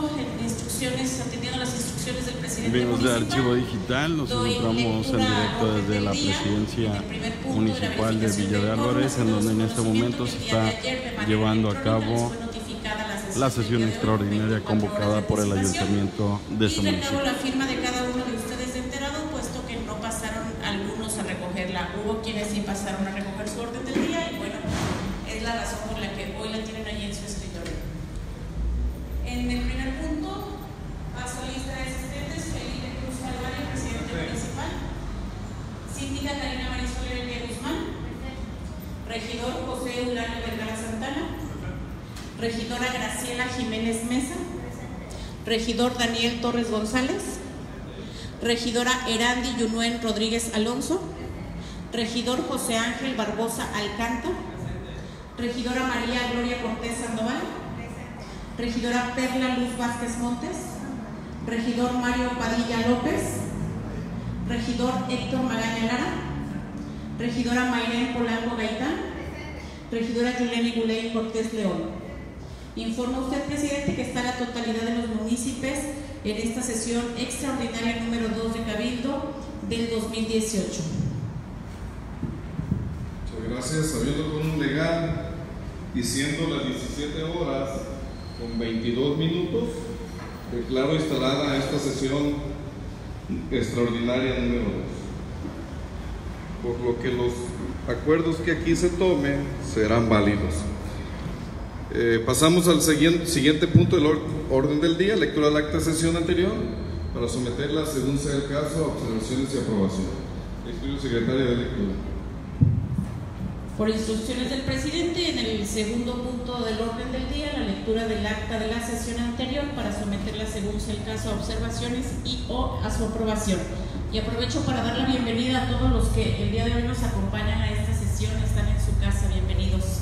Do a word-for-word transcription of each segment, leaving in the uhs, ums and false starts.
punto, en instrucciones, atendiendo las instrucciones del presidente Amigos de municipal. Archivo Digital, nos encontramos en directo desde la presidencia municipal de Villa de Álvarez, en donde en este momento se está llevando a cabo la sesión extraordinaria convocada por el ayuntamiento de este municipio. Y recabo la firma de cada uno de ustedes de enterado, puesto que no pasaron algunos a recogerla. Hubo quienes sí pasaron a recoger su orden del día y bueno, es la razón por la que hoy la tienen allí en su escritorio. En el primer punto, paso a lista de asistentes: Felipe Cruz Calvario, presidente municipal; síndica Karina Marisol Heredia Guzmán; regidor José Eulalio Vergara Santana; regidora Graciela Jiménez Mesa; regidor Daniel Torres González; regidora Erandi Yunuen Rodríguez Alonso; regidor José Ángel Barbosa Alcántara; regidora María Gloria Cortés Sandoval; regidora Perla Luz Vázquez Montes; regidor Mario Padilla López; regidor Héctor Magaña Lara; regidora Mayrén Polanco Gaitán; regidora Yuleni Guley Cortés León. Informa usted, presidente, que está la totalidad de los municipios en esta sesión extraordinaria número dos de Cabildo del dos mil dieciocho. Muchas gracias. Habiendo con un legal y siendo las diecisiete horas con veintidós minutos, declaro instalada esta sesión extraordinaria número dos. Por lo que los acuerdos que aquí se tomen serán válidos. Eh, pasamos al siguiente, siguiente punto del or, orden del día: lectura del acta de sesión anterior para someterla, según sea el caso, a observaciones y aprobación. Estudio secretaria de lectura. Por instrucciones del presidente, en el segundo punto del orden del día, la lectura del acta de la sesión anterior para someterla, según sea el caso, a observaciones y o a su aprobación. Y aprovecho para dar la bienvenida a todos los que el día de hoy nos acompañan a esta sesión, están en su casa, bienvenidos.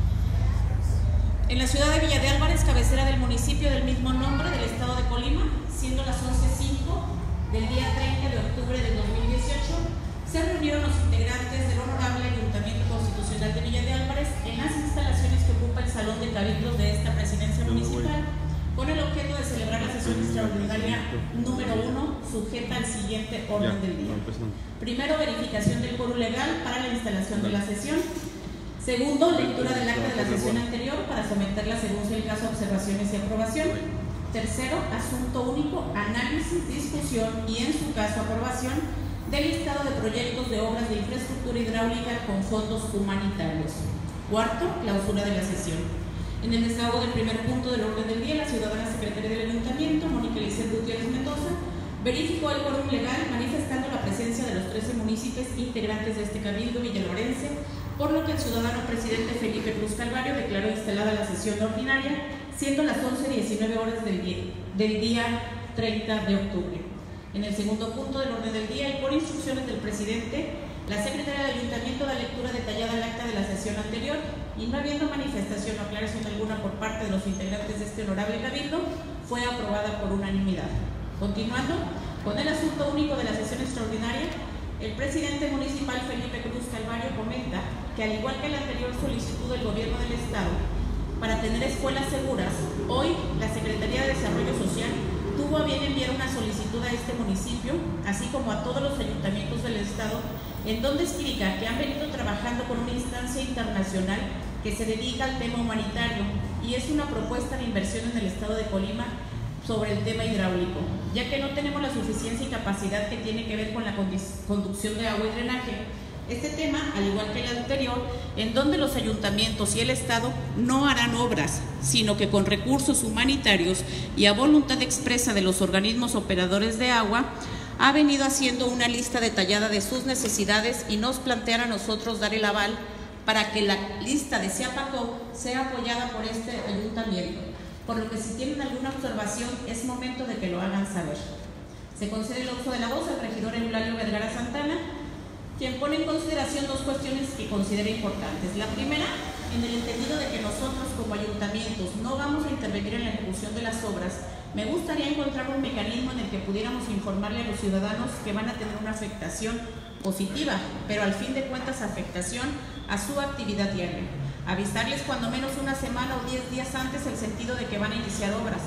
En la ciudad de Villa de Álvarez, cabecera del municipio del mismo nombre del estado de Colima, siendo las once cinco del día treinta de octubre del dos mil dieciocho, se reunieron los integrantes del Honorable Ayuntamiento Constitucional de Villa de Álvarez en las instalaciones que ocupa el Salón de Cabildos de esta presidencia municipal, con el objeto de celebrar la sesión extraordinaria número uno, sujeta al siguiente orden del día. Primero, verificación del quórum legal para la instalación de la sesión. Segundo, lectura del acta de la sesión anterior para someterla, según sea el caso, a observaciones y aprobación. Tercero, asunto único, análisis, discusión y, en su caso, aprobación del listado de proyectos de obras de infraestructura hidráulica con fondos humanitarios. Cuarto, clausura de la sesión. En el desahogo del primer punto del orden del día, la ciudadana secretaria del Ayuntamiento, Mónica Elizabeth Gutiérrez Mendoza, verificó el quórum legal, manifestando la presencia de los trece municipios integrantes de este cabildo villalorense, por lo que el ciudadano presidente Felipe Cruz Calvario declaró instalada la sesión ordinaria, siendo las once diecinueve horas del día, del día treinta de octubre. En el segundo punto del orden del día, y por instrucciones del presidente, la secretaria del Ayuntamiento da lectura detallada al acta de la sesión anterior y, no habiendo manifestación o aclaración alguna por parte de los integrantes de este honorable cabildo, fue aprobada por unanimidad. Continuando con el asunto único de la sesión extraordinaria, el presidente municipal Felipe Cruz Calvario comenta que, al igual que la anterior solicitud del gobierno del estado para tener escuelas seguras, hoy la Secretaría de Desarrollo Social tuvo a bien enviar una solicitud a este municipio, así como a todos los ayuntamientos del estado, en donde explica que han venido trabajando con una instancia internacional que se dedica al tema humanitario y es una propuesta de inversión en el estado de Colima sobre el tema hidráulico, ya que no tenemos la suficiencia y capacidad que tiene que ver con la conducción de agua y drenaje. Este tema, al igual que el anterior, en donde los ayuntamientos y el Estado no harán obras, sino que con recursos humanitarios y a voluntad expresa de los organismos operadores de agua, ha venido haciendo una lista detallada de sus necesidades y nos plantean a nosotros dar el aval para que la lista de Ziapacó sea apoyada por este ayuntamiento. Por lo que, si tienen alguna observación, es momento de que lo hagan saber. Se concede el uso de la voz al regidor Eulalio Vergara Santana, quien pone en consideración dos cuestiones que considera importantes. La primera, en el entendido de que nosotros como ayuntamientos no vamos a intervenir en la ejecución de las obras, me gustaría encontrar un mecanismo en el que pudiéramos informarle a los ciudadanos que van a tener una afectación positiva, pero al fin de cuentas afectación a su actividad diaria. Avisarles cuando menos una semana o diez días antes el sentido de que van a iniciar obras, las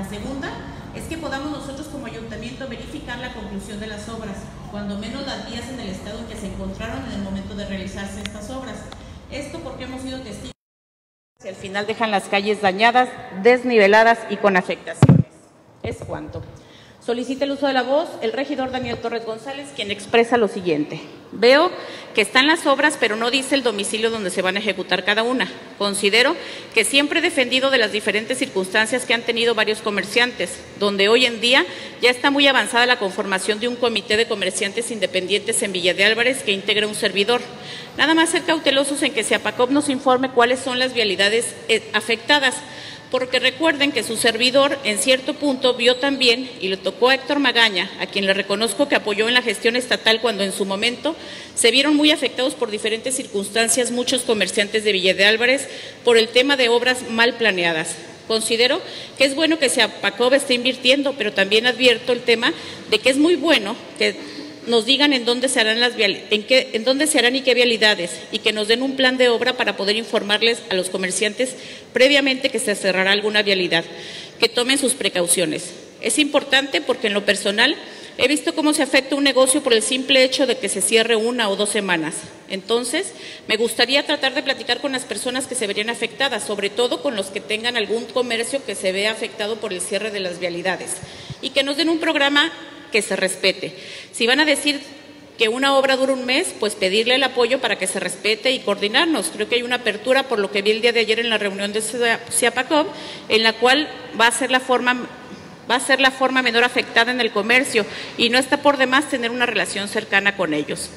La segunda es que podamos nosotros como ayuntamiento verificar la conclusión de las obras, cuando menos las vías en el estado en que se encontraron en el momento de realizarse estas obras. Esto porque hemos sido testigos. Al final dejan las calles dañadas, desniveladas y con afectaciones. Es cuanto. Solicita el uso de la voz el regidor Daniel Torres González, quien expresa lo siguiente. Veo que están las obras, pero no dice el domicilio donde se van a ejecutar cada una. Considero que siempre he defendido de las diferentes circunstancias que han tenido varios comerciantes, donde hoy en día ya está muy avanzada la conformación de un comité de comerciantes independientes en Villa de Álvarez que integra un servidor. Nada más ser cautelosos en que Ciapacop nos informe cuáles son las vialidades afectadas, porque recuerden que su servidor en cierto punto vio también, y le tocó a Héctor Magaña, a quien le reconozco que apoyó en la gestión estatal cuando en su momento se vieron muy afectados por diferentes circunstancias muchos comerciantes de Villa de Álvarez por el tema de obras mal planeadas. Considero que es bueno que Ciapacop esté invirtiendo, pero también advierto el tema de que es muy bueno que nos digan en dónde se harán las en qué, en dónde se harán y qué vialidades, y que nos den un plan de obra para poder informarles a los comerciantes previamente que se cerrará alguna vialidad, que tomen sus precauciones. Es importante porque en lo personal he visto cómo se afecta un negocio por el simple hecho de que se cierre una o dos semanas. Entonces, me gustaría tratar de platicar con las personas que se verían afectadas, sobre todo con los que tengan algún comercio que se vea afectado por el cierre de las vialidades, y que nos den un programa que se respete. Si van a decir que una obra dura un mes, pues pedirle el apoyo para que se respete y coordinarnos. Creo que hay una apertura, por lo que vi el día de ayer en la reunión de Ciapacop, en la cual va a ser la forma va a ser la forma menor afectada en el comercio, y no está por demás tener una relación cercana con ellos.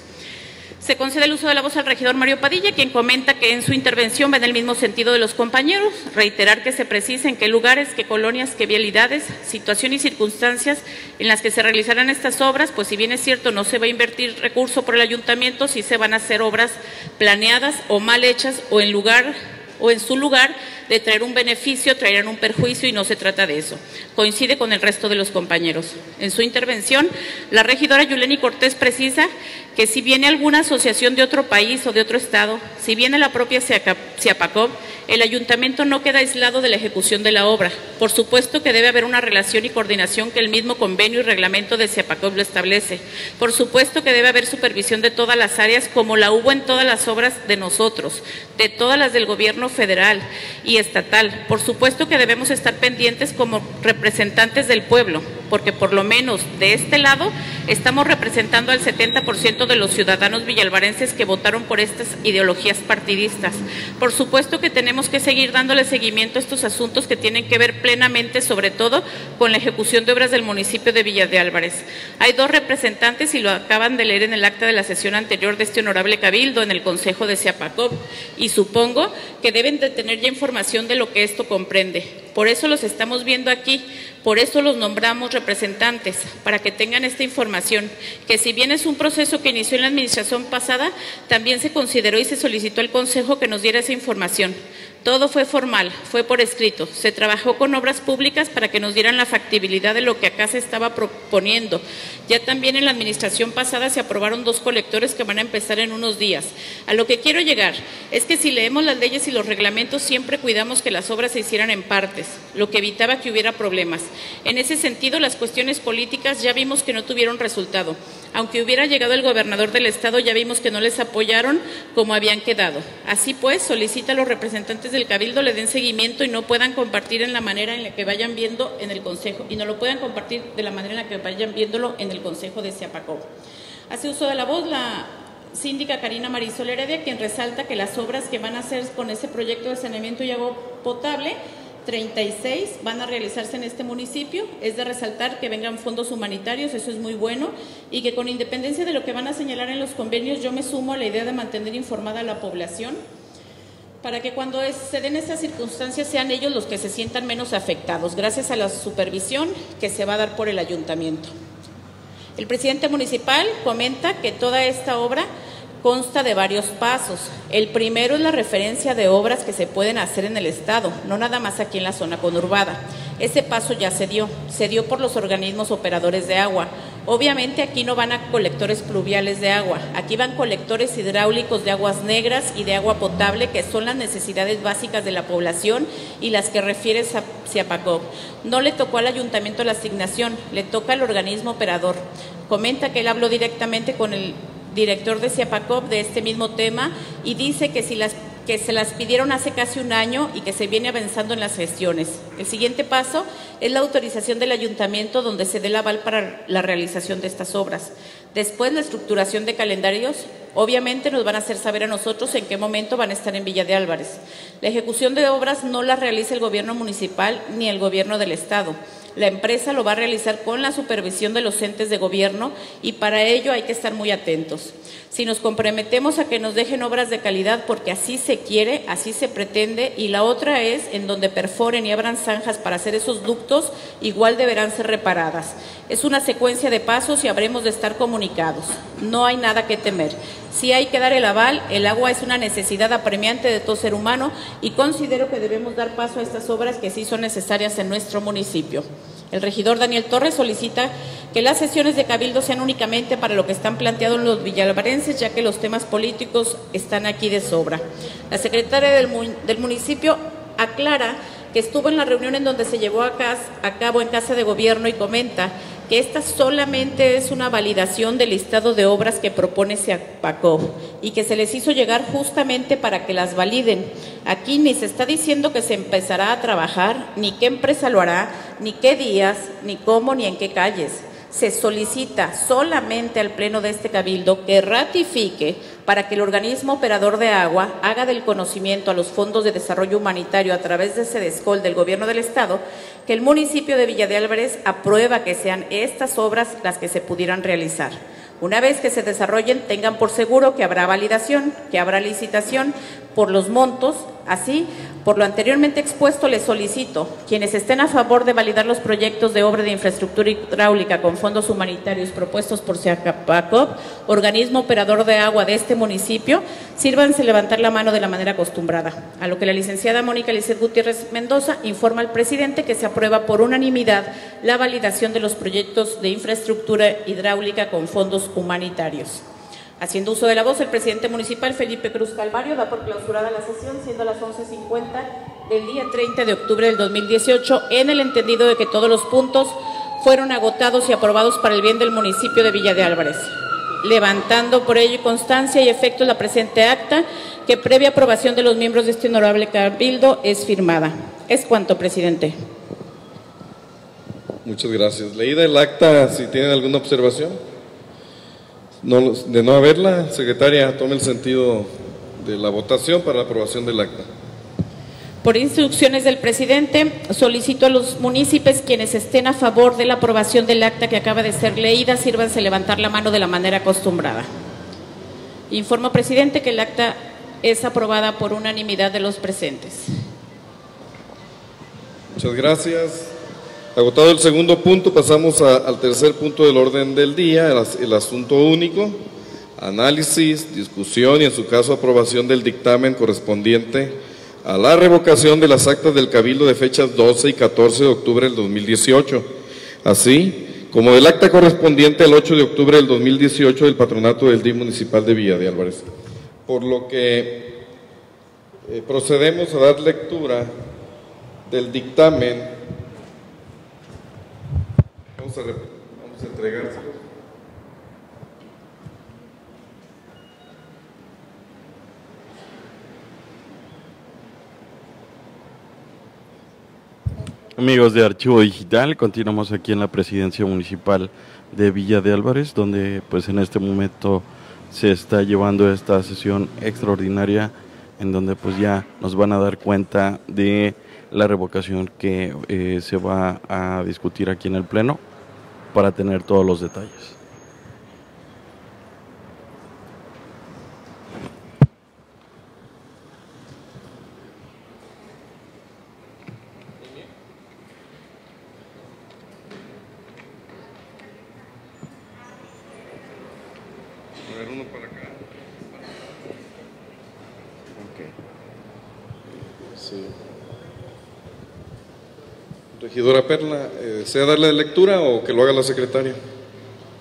Se concede el uso de la voz al regidor Mario Padilla, quien comenta que en su intervención va en el mismo sentido de los compañeros, reiterar que se precise en qué lugares, qué colonias, qué vialidades, situación y circunstancias en las que se realizarán estas obras, pues si bien es cierto no se va a invertir recurso por el ayuntamiento, sí se van a hacer obras planeadas o mal hechas, o en lugar o en su lugar de traer un beneficio, traerán un perjuicio, y no se trata de eso. Coincide con el resto de los compañeros. En su intervención, la regidora Yuleni Cortés precisa que si viene alguna asociación de otro país o de otro estado, si viene la propia Ciapacop, el ayuntamiento no queda aislado de la ejecución de la obra. Por supuesto que debe haber una relación y coordinación que el mismo convenio y reglamento de Ciapacop lo establece. Por supuesto que debe haber supervisión de todas las áreas, como la hubo en todas las obras de nosotros, de todas las del gobierno federal y estatal. Por supuesto que debemos estar pendientes como representantes del pueblo, porque por lo menos de este lado estamos representando al setenta por ciento de los ciudadanos villalvarenses que votaron por estas ideologías partidistas. Por supuesto que tenemos que seguir dándole seguimiento a estos asuntos que tienen que ver plenamente, sobre todo, con la ejecución de obras del municipio de Villa de Álvarez. Hay dos representantes, y lo acaban de leer en el acta de la sesión anterior de este honorable cabildo en el Consejo de Ciapacop, y supongo que deben de tener ya información de lo que esto comprende. Por eso los estamos viendo aquí, por eso los nombramos representantes, para que tengan esta información, que si bien es un proceso que inició en la administración pasada, también se consideró y se solicitó al Consejo que nos diera esa información. Todo fue formal, fue por escrito. Se trabajó con obras públicas para que nos dieran la factibilidad de lo que acá se estaba proponiendo. Ya también en la administración pasada se aprobaron dos colectores que van a empezar en unos días. A lo que quiero llegar es que si leemos las leyes y los reglamentos, siempre cuidamos que las obras se hicieran en partes, lo que evitaba que hubiera problemas. En ese sentido, las cuestiones políticas ya vimos que no tuvieron resultado. Aunque hubiera llegado el gobernador del estado, ya vimos que no les apoyaron como habían quedado. Así pues, solicita a los representantes del cabildo le den seguimiento y no puedan compartir en la manera en la que vayan viendo en el consejo, y no lo puedan compartir de la manera en la que vayan viéndolo en el consejo de Ciapacop. Hace uso de la voz la síndica Karina Marisol Heredia, quien resalta que las obras que van a hacer con ese proyecto de saneamiento y agua potable, treinta y seis van a realizarse en este municipio. Es de resaltar que vengan fondos humanitarios, eso es muy bueno, y que con independencia de lo que van a señalar en los convenios, yo me sumo a la idea de mantener informada a la población, para que cuando es, se den esas circunstancias sean ellos los que se sientan menos afectados, gracias a la supervisión que se va a dar por el ayuntamiento. El presidente municipal comenta que toda esta obra consta de varios pasos. El primero es la referencia de obras que se pueden hacer en el estado, no nada más aquí en la zona conurbada. Ese paso ya se dio, se dio por los organismos operadores de agua. Obviamente aquí no van a colectores pluviales de agua, aquí van colectores hidráulicos de aguas negras y de agua potable, que son las necesidades básicas de la población y las que refiere Ciapacop. No le tocó al ayuntamiento la asignación, le toca al organismo operador. Comenta que él habló directamente con el director de Ciapacop de este mismo tema y dice que si las que se las pidieron hace casi un año y que se viene avanzando en las gestiones. El siguiente paso es la autorización del ayuntamiento, donde se dé el aval para la realización de estas obras. Después, la estructuración de calendarios. Obviamente nos van a hacer saber a nosotros en qué momento van a estar en Villa de Álvarez. La ejecución de obras no la realiza el gobierno municipal ni el gobierno del estado. La empresa lo va a realizar con la supervisión de los entes de gobierno y para ello hay que estar muy atentos. Si nos comprometemos a que nos dejen obras de calidad porque así se quiere, así se pretende, y la otra es en donde perforen y abran zanjas para hacer esos ductos, igual deberán ser reparadas. Es una secuencia de pasos y habremos de estar comunicados. No hay nada que temer. Sí hay que dar el aval, el agua es una necesidad apremiante de todo ser humano y considero que debemos dar paso a estas obras que sí son necesarias en nuestro municipio. El regidor Daniel Torres solicita que las sesiones de cabildo sean únicamente para lo que están planteados los villalvarenses, ya que los temas políticos están aquí de sobra. La secretaria del, del municipio aclara que estuvo en la reunión en donde se llevó a, casa, a cabo en Casa de Gobierno y comenta que esta solamente es una validación del listado de obras que propone Ciapacop y que se les hizo llegar justamente para que las validen. Aquí ni se está diciendo que se empezará a trabajar, ni qué empresa lo hará, ni qué días, ni cómo, ni en qué calles. Se solicita solamente al Pleno de este Cabildo que ratifique para que el organismo operador de agua haga del conocimiento a los fondos de desarrollo humanitario a través de CEDESCOL del Gobierno del Estado que el municipio de Villa de Álvarez aprueba que sean estas obras las que se pudieran realizar. Una vez que se desarrollen, tengan por seguro que habrá validación, que habrá licitación por los montos. Así, por lo anteriormente expuesto, les solicito, quienes estén a favor de validar los proyectos de obra de infraestructura hidráulica con fondos humanitarios propuestos por Ciapacop, organismo operador de agua de este municipio, sírvanse levantar la mano de la manera acostumbrada. A lo que la licenciada Mónica Lizeth Gutiérrez Mendoza informa al presidente que se aprueba por unanimidad la validación de los proyectos de infraestructura hidráulica con fondos humanitarios. Haciendo uso de la voz, el presidente municipal, Felipe Cruz Calvario, da por clausurada la sesión, siendo las once cincuenta del día treinta de octubre del dos mil dieciocho, en el entendido de que todos los puntos fueron agotados y aprobados para el bien del municipio de Villa de Álvarez. Levantando por ello constancia y efectos la presente acta, que previa aprobación de los miembros de este honorable cabildo es firmada. Es cuanto, presidente. Muchas gracias. Leída el acta, si tienen alguna observación. No, de no haberla, secretaria, tome el sentido de la votación para la aprobación del acta. Por instrucciones del presidente, solicito a los municipios quienes estén a favor de la aprobación del acta que acaba de ser leída, sírvanse levantar la mano de la manera acostumbrada. Informo, presidente, que el acta es aprobada por unanimidad de los presentes. Muchas gracias. Agotado el segundo punto, pasamos a, al tercer punto del orden del día, el, el asunto único, análisis, discusión y en su caso aprobación del dictamen correspondiente a la revocación de las actas del Cabildo de fechas doce y catorce de octubre del dos mil dieciocho, así como del acta correspondiente al ocho de octubre del dos mil dieciocho del Patronato del D I F municipal de Villa de Álvarez. Por lo que eh, procedemos a dar lectura del dictamen. Vamos a, vamos a entregárselo. Amigos de Archivo Digital, continuamos aquí en la Presidencia Municipal de Villa de Álvarez, donde pues en este momento se está llevando esta sesión extraordinaria en donde pues ya nos van a dar cuenta de la revocación que eh, se va a discutir aquí en el Pleno para tener todos los detalles. A ver, uno para acá. Ok. Sí. Regidora Perla, ¿desea darle lectura o que lo haga la secretaria?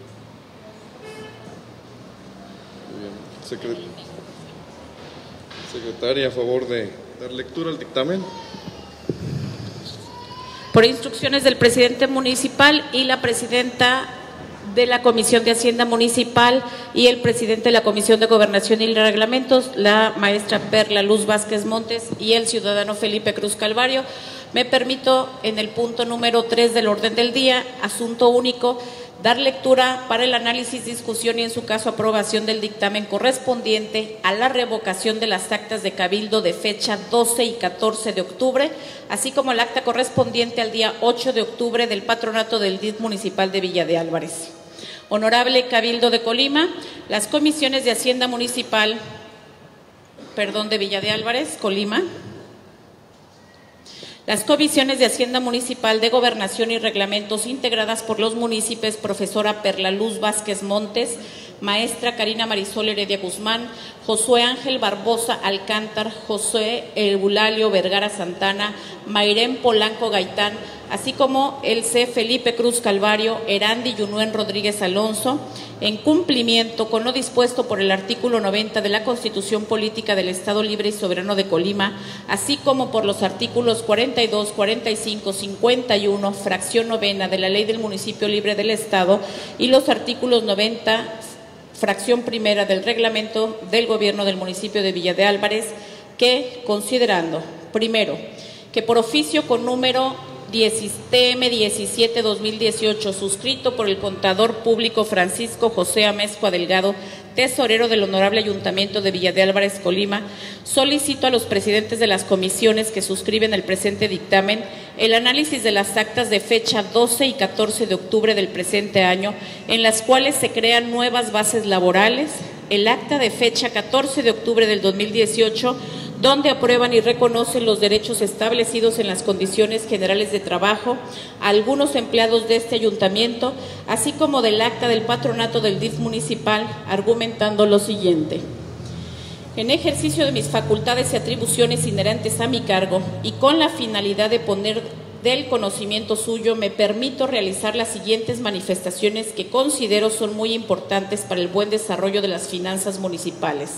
Secretaria, a favor de dar lectura al dictamen. Por instrucciones del presidente municipal y la presidenta de la Comisión de Hacienda Municipal y el presidente de la Comisión de Gobernación y Reglamentos, la maestra Perla Luz Vázquez Montes y el ciudadano Felipe Cruz Calvario, me permito en el punto número tres del orden del día, asunto único, dar lectura para el análisis, discusión y en su caso aprobación del dictamen correspondiente a la revocación de las actas de cabildo de fecha doce y catorce de octubre, así como el acta correspondiente al día ocho de octubre del patronato del D I F municipal de Villa de Álvarez. Honorable Cabildo de Colima, las comisiones de Hacienda Municipal, perdón, de Villa de Álvarez, Colima, las comisiones de Hacienda Municipal, de Gobernación y Reglamentos integradas por los municipios profesora Perla Luz Vázquez Montes, maestra Karina Marisol Heredia Guzmán, Josué Ángel Barbosa Alcántar, José Eulalio Vergara Santana, Mayrén Polanco Gaitán, así como el C. Felipe Cruz Calvario, Erandi Yunuen Rodríguez Alonso, en cumplimiento con lo dispuesto por el artículo noventa de la Constitución Política del Estado Libre y Soberano de Colima, así como por los artículos cuarenta y dos, cuarenta y cinco, cincuenta y uno, fracción novena de la Ley del Municipio Libre del Estado y los artículos noventa, fracción primera del Reglamento del Gobierno del municipio de Villa de Álvarez, que, considerando, primero, que por oficio con número T M diecisiete dos mil dieciocho, suscrito por el contador público Francisco José Amezcua Delgado, tesorero del Honorable Ayuntamiento de Villa de Álvarez, Colima, solicito a los presidentes de las comisiones que suscriben el presente dictamen el análisis de las actas de fecha doce y catorce de octubre del presente año, en las cuales se crean nuevas bases laborales, el acta de fecha catorce de octubre del dos mil dieciocho, donde aprueban y reconocen los derechos establecidos en las condiciones generales de trabajo a algunos empleados de este ayuntamiento, así como del acta del patronato del D I F municipal, argumentando lo siguiente. En ejercicio de mis facultades y atribuciones inherentes a mi cargo y con la finalidad de poner del conocimiento suyo, me permito realizar las siguientes manifestaciones que considero son muy importantes para el buen desarrollo de las finanzas municipales.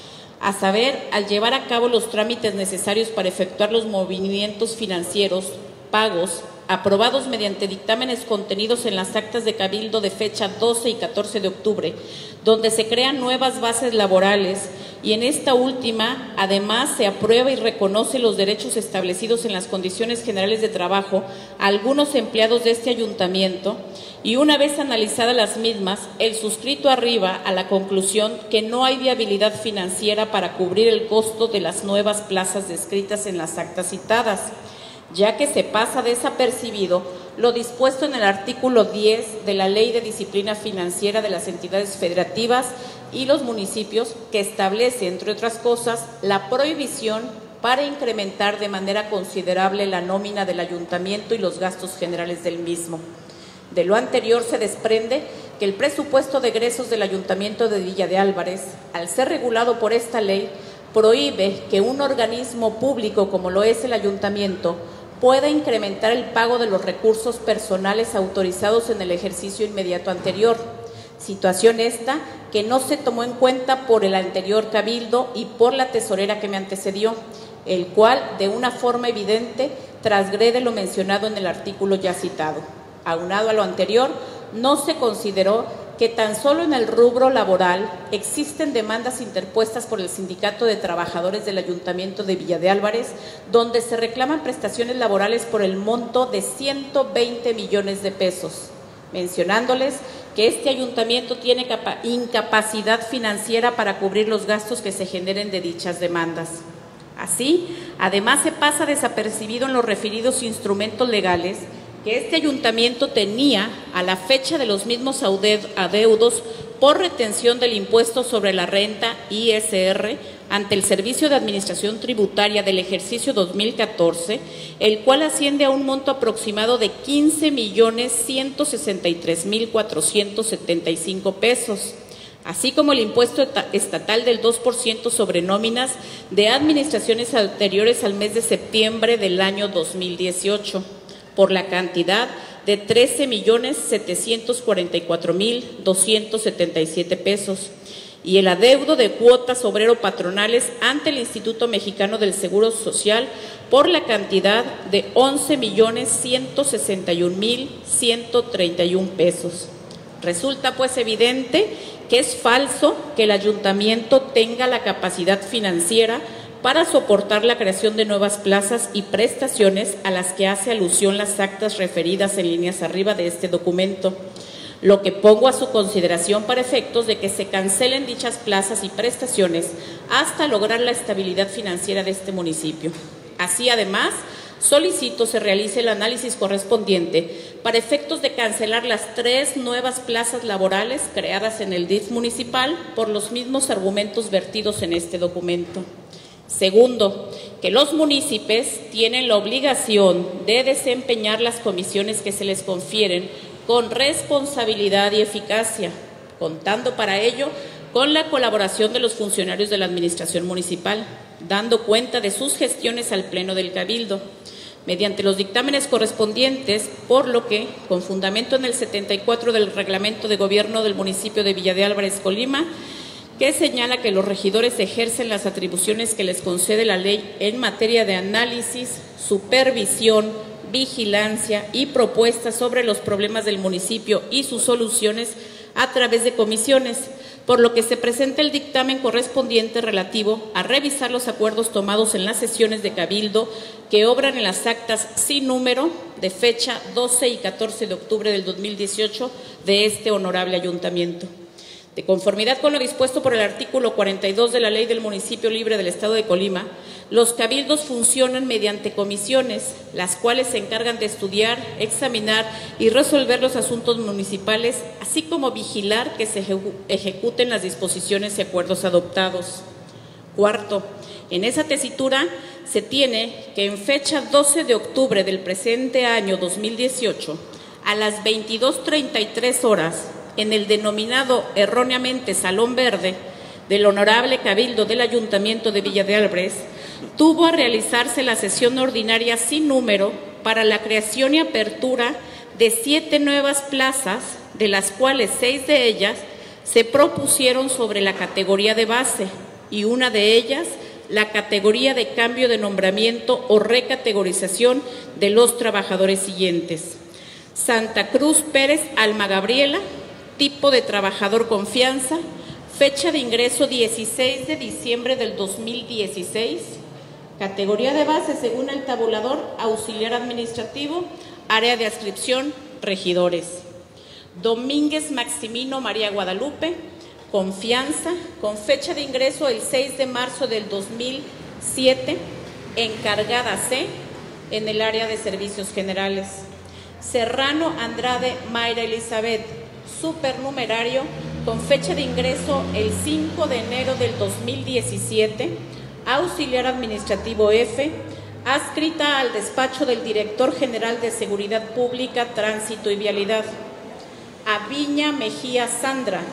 A saber, al llevar a cabo los trámites necesarios para efectuar los movimientos financieros, pagos, aprobados mediante dictámenes contenidos en las actas de cabildo de fecha doce y catorce de octubre, donde se crean nuevas bases laborales y en esta última, además, se aprueba y reconoce los derechos establecidos en las condiciones generales de trabajo a algunos empleados de este ayuntamiento, y una vez analizadas las mismas, el suscrito arriba a la conclusión que no hay viabilidad financiera para cubrir el costo de las nuevas plazas descritas en las actas citadas, ya que se pasa desapercibido lo dispuesto en el artículo diez de la Ley de Disciplina Financiera de las Entidades Federativas y los municipios, que establece, entre otras cosas, la prohibición para incrementar de manera considerable la nómina del ayuntamiento y los gastos generales del mismo. De lo anterior se desprende que el presupuesto de egresos del Ayuntamiento de Villa de Álvarez, al ser regulado por esta ley, prohíbe que un organismo público como lo es el Ayuntamiento pueda incrementar el pago de los recursos personales autorizados en el ejercicio inmediato anterior, situación esta que no se tomó en cuenta por el anterior cabildo y por la tesorera que me antecedió, el cual de una forma evidente transgrede lo mencionado en el artículo ya citado. Aunado a lo anterior, no se consideró que tan solo en el rubro laboral existen demandas interpuestas por el Sindicato de Trabajadores del Ayuntamiento de Villa de Álvarez, donde se reclaman prestaciones laborales por el monto de ciento veinte millones de pesos, mencionándoles que este ayuntamiento tiene incapacidad financiera para cubrir los gastos que se generen de dichas demandas. Así, además se pasa desapercibido en los referidos instrumentos legales que este ayuntamiento tenía a la fecha de los mismos adeudos por retención del impuesto sobre la renta I S R ante el Servicio de Administración Tributaria del ejercicio dos mil catorce, el cual asciende a un monto aproximado de quince millones ciento sesenta y tres mil cuatrocientos setenta y cinco pesos, así como el impuesto estatal del dos por ciento sobre nóminas de administraciones anteriores al mes de septiembre del año dos mil dieciocho. Por la cantidad de trece millones setecientos cuarenta y cuatro mil doscientos setenta y siete pesos, y el adeudo de cuotas obrero-patronales ante el Instituto Mexicano del Seguro Social por la cantidad de once millones ciento sesenta y un mil ciento treinta y un pesos. Resulta pues evidente que es falso que el ayuntamiento tenga la capacidad financiera para soportar la creación de nuevas plazas y prestaciones a las que hace alusión las actas referidas en líneas arriba de este documento, lo que pongo a su consideración para efectos de que se cancelen dichas plazas y prestaciones hasta lograr la estabilidad financiera de este municipio. Así, además, solicito se realice el análisis correspondiente para efectos de cancelar las tres nuevas plazas laborales creadas en el D I F municipal por los mismos argumentos vertidos en este documento. Segundo, que los municipios tienen la obligación de desempeñar las comisiones que se les confieren con responsabilidad y eficacia, contando para ello con la colaboración de los funcionarios de la Administración Municipal, dando cuenta de sus gestiones al Pleno del Cabildo, mediante los dictámenes correspondientes, por lo que, con fundamento en el setenta y cuatro del Reglamento de Gobierno del municipio de Villa de Álvarez, Colima, que señala que los regidores ejercen las atribuciones que les concede la ley en materia de análisis, supervisión, vigilancia y propuestas sobre los problemas del municipio y sus soluciones a través de comisiones, por lo que se presenta el dictamen correspondiente relativo a revisar los acuerdos tomados en las sesiones de Cabildo que obran en las actas sin número de fecha doce y catorce de octubre del dos mil dieciocho de este honorable ayuntamiento. De conformidad con lo dispuesto por el artículo cuarenta y dos de la Ley del Municipio Libre del Estado de Colima, los cabildos funcionan mediante comisiones, las cuales se encargan de estudiar, examinar y resolver los asuntos municipales, así como vigilar que se ejecuten las disposiciones y acuerdos adoptados. Cuarto, en esa tesitura se tiene que en fecha doce de octubre del presente año dos mil dieciocho, a las veintidós treinta y tres horas, en el denominado erróneamente Salón Verde del Honorable Cabildo del Ayuntamiento de Villa de Álvarez, tuvo a realizarse la sesión ordinaria sin número para la creación y apertura de siete nuevas plazas, de las cuales seis de ellas se propusieron sobre la categoría de base y una de ellas la categoría de cambio de nombramiento o recategorización de los trabajadores siguientes: Santa Cruz Pérez Alma Gabriela, tipo de trabajador confianza, fecha de ingreso dieciséis de diciembre del dos mil dieciséis, categoría de base según el tabulador, auxiliar administrativo, área de adscripción, regidores. Domínguez Maximino María Guadalupe, confianza, con fecha de ingreso el seis de marzo del dos mil siete, encargada C, en el área de servicios generales. Serrano Andrade Mayra Elizabeth, supernumerario, con fecha de ingreso el cinco de enero del dos mil diecisiete, auxiliar administrativo F, adscrita al despacho del Director General de Seguridad Pública, Tránsito y Vialidad. Aviña Mejía Sandra,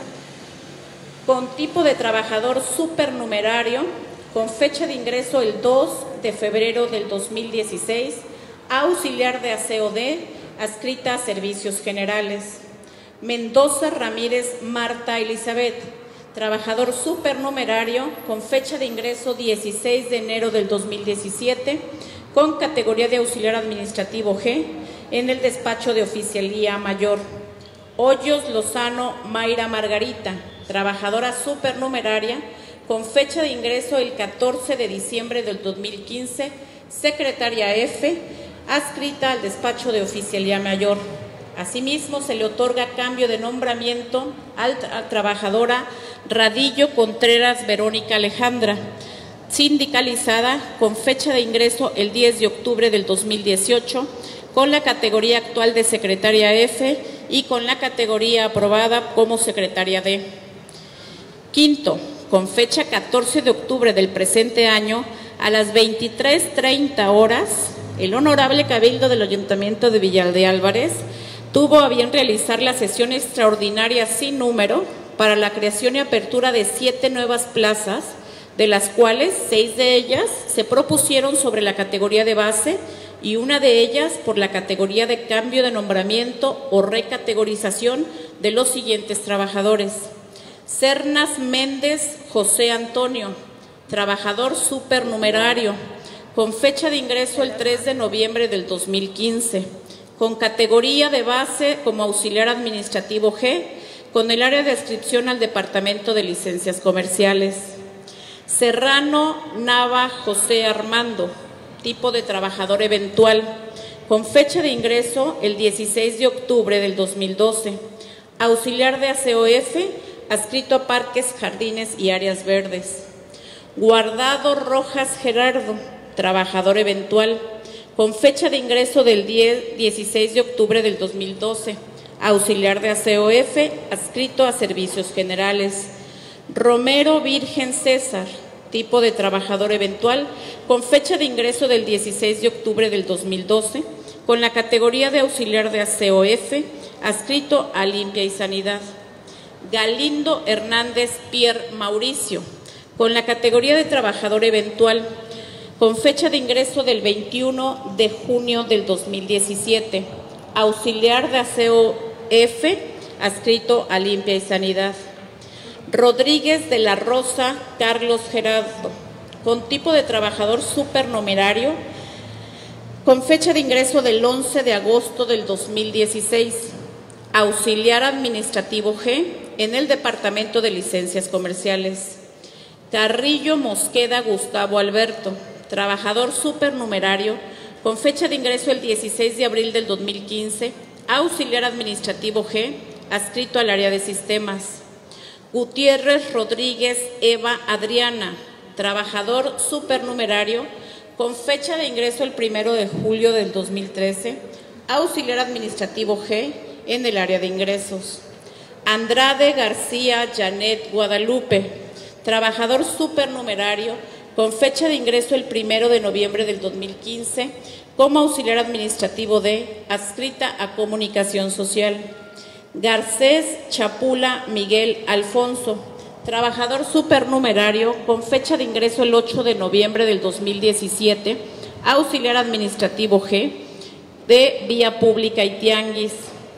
con tipo de trabajador supernumerario, con fecha de ingreso el dos de febrero del dos mil dieciséis, auxiliar de aseo D, adscrita a Servicios Generales. Mendoza Ramírez Marta Elizabeth, trabajador supernumerario, con fecha de ingreso dieciséis de enero del dos mil diecisiete, con categoría de auxiliar administrativo G, en el despacho de Oficialía Mayor. Hoyos Lozano Mayra Margarita, trabajadora supernumeraria, con fecha de ingreso el catorce de diciembre del dos mil quince, secretaria F, adscrita al despacho de Oficialía Mayor. Asimismo, se le otorga cambio de nombramiento a la trabajadora Radillo Contreras Verónica Alejandra, sindicalizada, con fecha de ingreso el diez de octubre del dos mil dieciocho, con la categoría actual de secretaria F y con la categoría aprobada como secretaria D. Quinto, con fecha catorce de octubre del presente año, a las veintitrés treinta horas, el Honorable Cabildo del Ayuntamiento de Villa de Álvarez tuvo a bien realizar la sesión extraordinaria sin número para la creación y apertura de siete nuevas plazas, de las cuales seis de ellas se propusieron sobre la categoría de base y una de ellas por la categoría de cambio de nombramiento o recategorización de los siguientes trabajadores: Cernas Méndez José Antonio, trabajador supernumerario, con fecha de ingreso el tres de noviembre del dos mil quince, con categoría de base como auxiliar administrativo G, con el área de adscripción al Departamento de Licencias Comerciales. Serrano Nava José Armando, tipo de trabajador eventual, con fecha de ingreso el dieciséis de octubre del dos mil doce, auxiliar de A C O F, adscrito a Parques, Jardines y Áreas Verdes. Guardado Rojas Gerardo, trabajador eventual, con fecha de ingreso del dieciséis de octubre del dos mil doce, auxiliar de A C O F, adscrito a Servicios Generales. Romero Virgen César, tipo de trabajador eventual, con fecha de ingreso del dieciséis de octubre del dos mil doce, con la categoría de auxiliar de A C O F, adscrito a Limpia y Sanidad. Galindo Hernández Pierre Mauricio, con la categoría de trabajador eventual, con fecha de ingreso del veintiuno de junio del dos mil diecisiete, auxiliar de A C O F, adscrito a Limpia y Sanidad. Rodríguez de la Rosa Carlos Gerardo, con tipo de trabajador supernumerario, con fecha de ingreso del once de agosto del dos mil dieciséis, auxiliar administrativo G en el Departamento de Licencias Comerciales. Carrillo Mosqueda Gustavo Alberto, trabajador supernumerario, con fecha de ingreso el dieciséis de abril del dos mil quince, auxiliar administrativo G, adscrito al área de sistemas. Gutiérrez Rodríguez Eva Adriana, trabajador supernumerario, con fecha de ingreso el primero de julio del dos mil trece, auxiliar administrativo G en el área de ingresos. Andrade García Janet Guadalupe, trabajador supernumerario, con fecha de ingreso el primero de noviembre del dos mil quince, como auxiliar administrativo D, adscrita a Comunicación Social. Garcés Chapula Miguel Alfonso, trabajador supernumerario, con fecha de ingreso el ocho de noviembre del dos mil diecisiete, auxiliar administrativo G de Vía Pública y Tianguis.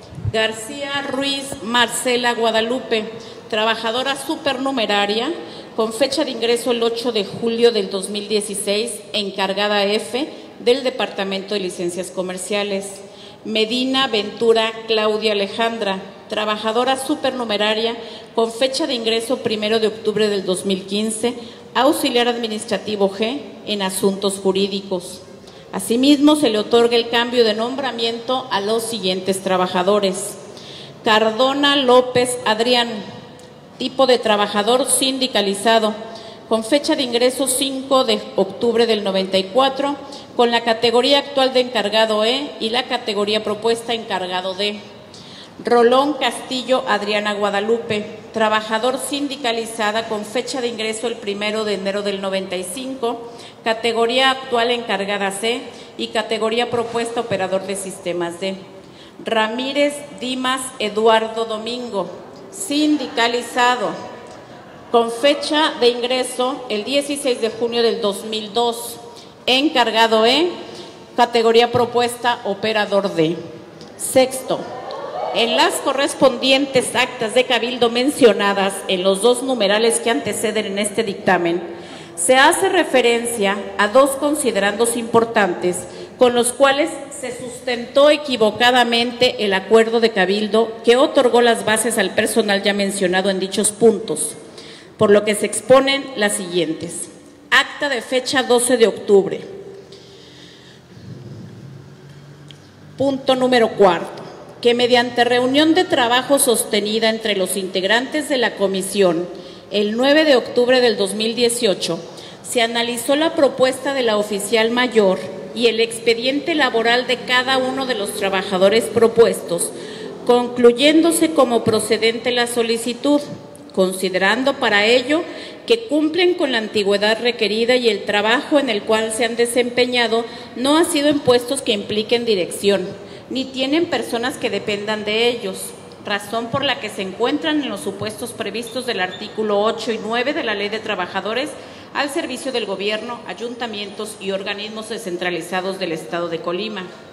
García Ruiz Marcela Guadalupe, trabajadora supernumeraria, con fecha de ingreso el ocho de julio del dos mil dieciséis, encargada F del Departamento de Licencias Comerciales. Medina Ventura Claudia Alejandra, trabajadora supernumeraria, con fecha de ingreso primero de octubre del dos mil quince, auxiliar administrativo G en asuntos jurídicos. Asimismo, se le otorga el cambio de nombramiento a los siguientes trabajadores. Cardona López Adrián, tipo de trabajador sindicalizado, con fecha de ingreso cinco de octubre del noventa y cuatro, con la categoría actual de encargado E y la categoría propuesta encargado D. Rolón Castillo Adriana Guadalupe, trabajador sindicalizada, con fecha de ingreso el primero de enero del noventa y cinco, categoría actual encargada C y categoría propuesta operador de sistemas D. Ramírez Dimas Eduardo Domingo, sindicalizado, con fecha de ingreso el dieciséis de junio del dos mil dos, encargado E, categoría propuesta operador D. Sexto, en las correspondientes actas de cabildo mencionadas en los dos numerales que anteceden en este dictamen, se hace referencia a dos considerandos importantes con los cuales se sustentó equivocadamente el acuerdo de cabildo que otorgó las bases al personal ya mencionado en dichos puntos, por lo que se exponen las siguientes. Acta de fecha doce de octubre. Punto número cuarto. Que mediante reunión de trabajo sostenida entre los integrantes de la comisión el nueve de octubre del dos mil dieciocho, se analizó la propuesta de la oficial mayor y el expediente laboral de cada uno de los trabajadores propuestos, concluyéndose como procedente la solicitud, considerando para ello que cumplen con la antigüedad requerida y el trabajo en el cual se han desempeñado no ha sido en puestos que impliquen dirección, ni tienen personas que dependan de ellos, razón por la que se encuentran en los supuestos previstos del artículo ocho y nueve de la Ley de Trabajadores al servicio del gobierno, ayuntamientos y organismos descentralizados del Estado de Colima.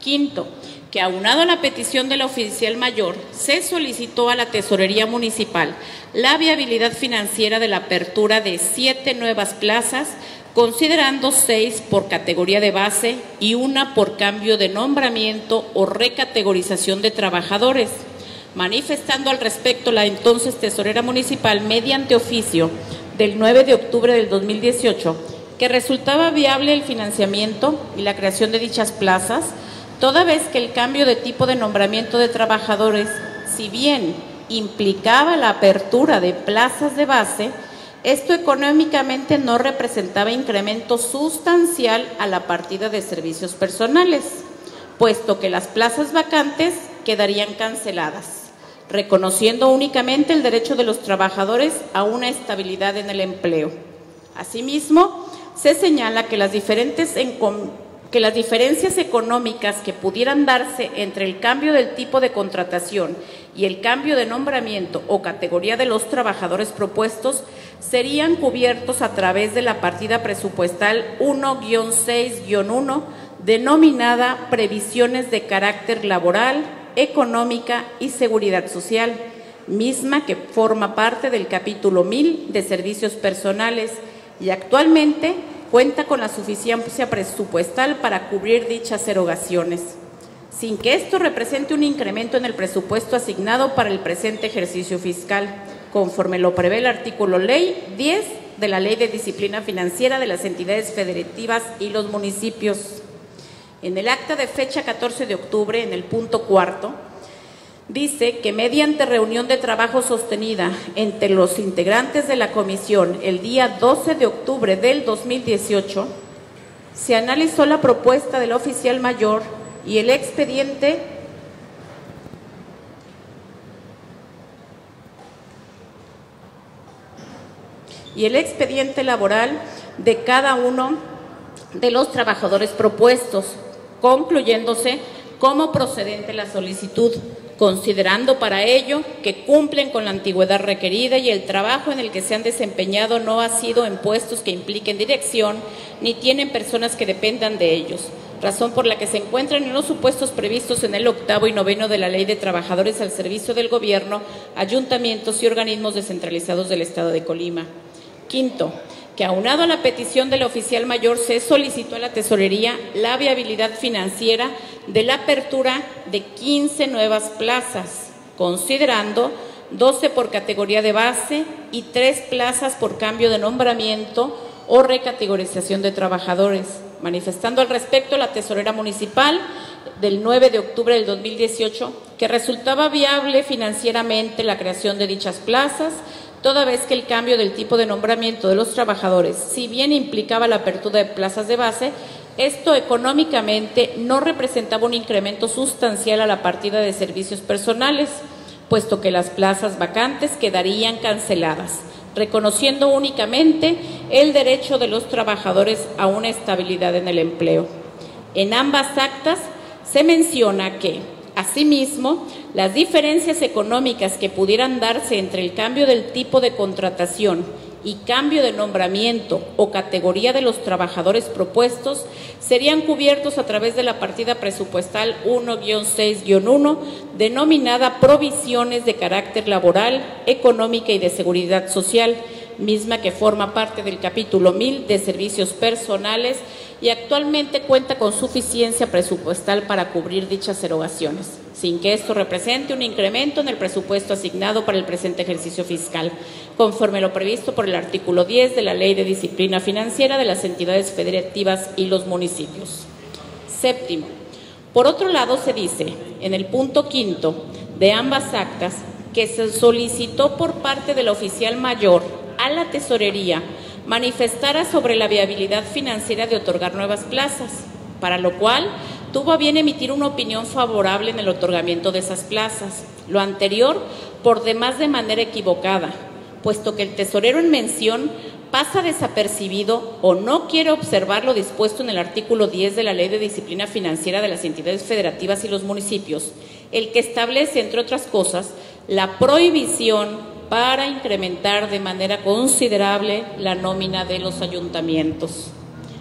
Quinto, que aunado a la petición de la oficial mayor, se solicitó a la Tesorería Municipal la viabilidad financiera de la apertura de siete nuevas plazas, considerando seis por categoría de base y una por cambio de nombramiento o recategorización de trabajadores, manifestando al respecto la entonces tesorera municipal mediante oficio del nueve de octubre del dos mil dieciocho, que resultaba viable el financiamiento y la creación de dichas plazas, toda vez que el cambio de tipo de nombramiento de trabajadores, si bien implicaba la apertura de plazas de base, esto económicamente no representaba incremento sustancial a la partida de servicios personales, puesto que las plazas vacantes quedarían canceladas, reconociendo únicamente el derecho de los trabajadores a una estabilidad en el empleo. Asimismo, se señala que las diferentes que las diferencias económicas que pudieran darse entre el cambio del tipo de contratación y el cambio de nombramiento o categoría de los trabajadores propuestos serían cubiertos a través de la partida presupuestal uno guión seis guión uno, denominada Previsiones de Carácter Laboral, Económica y Seguridad Social, misma que forma parte del capítulo mil de Servicios Personales y actualmente cuenta con la suficiencia presupuestal para cubrir dichas erogaciones, sin que esto represente un incremento en el presupuesto asignado para el presente ejercicio fiscal, conforme lo prevé el artículo ley diez de la Ley de Disciplina Financiera de las Entidades Federativas y los Municipios. En el acta de fecha catorce de octubre, en el punto cuarto, dice que mediante reunión de trabajo sostenida entre los integrantes de la comisión el día doce de octubre del dos mil dieciocho, se analizó la propuesta del oficial mayor y el expediente y el expediente laboral de cada uno de los trabajadores propuestos, concluyéndose como procedente la solicitud, considerando para ello que cumplen con la antigüedad requerida y el trabajo en el que se han desempeñado no ha sido en puestos que impliquen dirección ni tienen personas que dependan de ellos, razón por la que se encuentran en los supuestos previstos en el octavo y noveno de la Ley de Trabajadores al Servicio del Gobierno, ayuntamientos y organismos descentralizados del Estado de Colima. Quinto, que aunado a la petición del oficial mayor se solicitó a la Tesorería la viabilidad financiera de la apertura de quince nuevas plazas, considerando doce por categoría de base y tres plazas por cambio de nombramiento o recategorización de trabajadores, manifestando al respecto la tesorera municipal del nueve de octubre del dos mil dieciocho que resultaba viable financieramente la creación de dichas plazas, toda vez que el cambio del tipo de nombramiento de los trabajadores, si bien implicaba la apertura de plazas de base, esto económicamente no representaba un incremento sustancial a la partida de servicios personales, puesto que las plazas vacantes quedarían canceladas, reconociendo únicamente el derecho de los trabajadores a una estabilidad en el empleo. En ambas actas se menciona que, asimismo, las diferencias económicas que pudieran darse entre el cambio del tipo de contratación y cambio de nombramiento o categoría de los trabajadores propuestos serían cubiertos a través de la partida presupuestal uno guión seis guión uno, denominada Provisiones de Carácter Laboral, Económica y de Seguridad Social, misma que forma parte del capítulo mil de Servicios Personales y actualmente cuenta con suficiencia presupuestal para cubrir dichas erogaciones, sin que esto represente un incremento en el presupuesto asignado para el presente ejercicio fiscal, conforme lo previsto por el artículo diez de la Ley de Disciplina Financiera de las Entidades Federativas y los Municipios. Séptimo, por otro lado se dice, en el punto quinto de ambas actas, que se solicitó por parte del oficial mayor a la Tesorería manifestara sobre la viabilidad financiera de otorgar nuevas plazas, para lo cual tuvo a bien emitir una opinión favorable en el otorgamiento de esas plazas, lo anterior por demás de manera equivocada, puesto que el tesorero en mención pasa desapercibido o no quiere observar lo dispuesto en el artículo diez de la Ley de Disciplina Financiera de las Entidades Federativas y los Municipios, el que establece, entre otras cosas, la prohibición para incrementar de manera considerable la nómina de los ayuntamientos.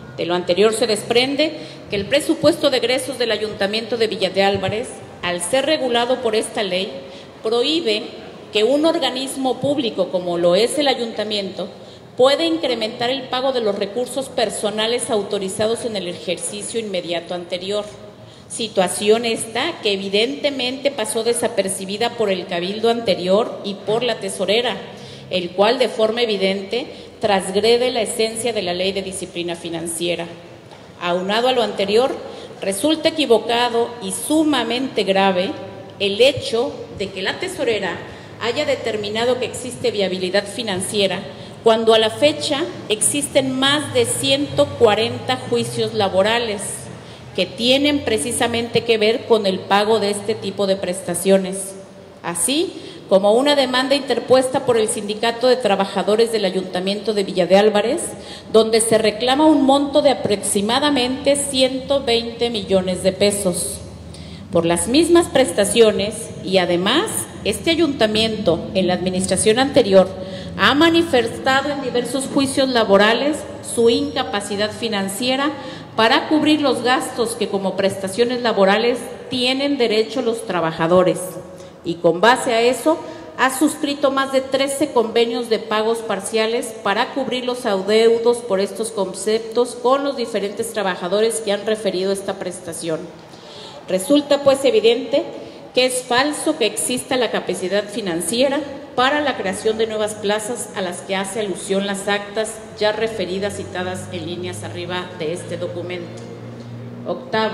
De lo anterior se desprende que el presupuesto de egresos del Ayuntamiento de Villa de Álvarez, al ser regulado por esta ley, prohíbe que un organismo público como lo es el Ayuntamiento puede incrementar el pago de los recursos personales autorizados en el ejercicio inmediato anterior. Situación esta que evidentemente pasó desapercibida por el Cabildo anterior y por la Tesorera, el cual de forma evidente transgrede la esencia de la Ley de Disciplina Financiera. Aunado a lo anterior, resulta equivocado y sumamente grave el hecho de que la Tesorera haya determinado que existe viabilidad financiera cuando a la fecha existen más de ciento cuarenta juicios laborales que tienen precisamente que ver con el pago de este tipo de prestaciones, así como una demanda interpuesta por el Sindicato de Trabajadores del Ayuntamiento de Villa de Álvarez, donde se reclama un monto de aproximadamente ciento veinte millones de pesos. Por las mismas prestaciones y además este ayuntamiento en la administración anterior ha manifestado en diversos juicios laborales su incapacidad financiera para cubrir los gastos que como prestaciones laborales tienen derecho los trabajadores y con base a eso ha suscrito más de trece convenios de pagos parciales para cubrir los adeudos por estos conceptos con los diferentes trabajadores que han referido esta prestación. Resulta pues evidente que es falso que exista la capacidad financiera para la creación de nuevas plazas a las que hace alusión las actas ya referidas citadas en líneas arriba de este documento. Octavo,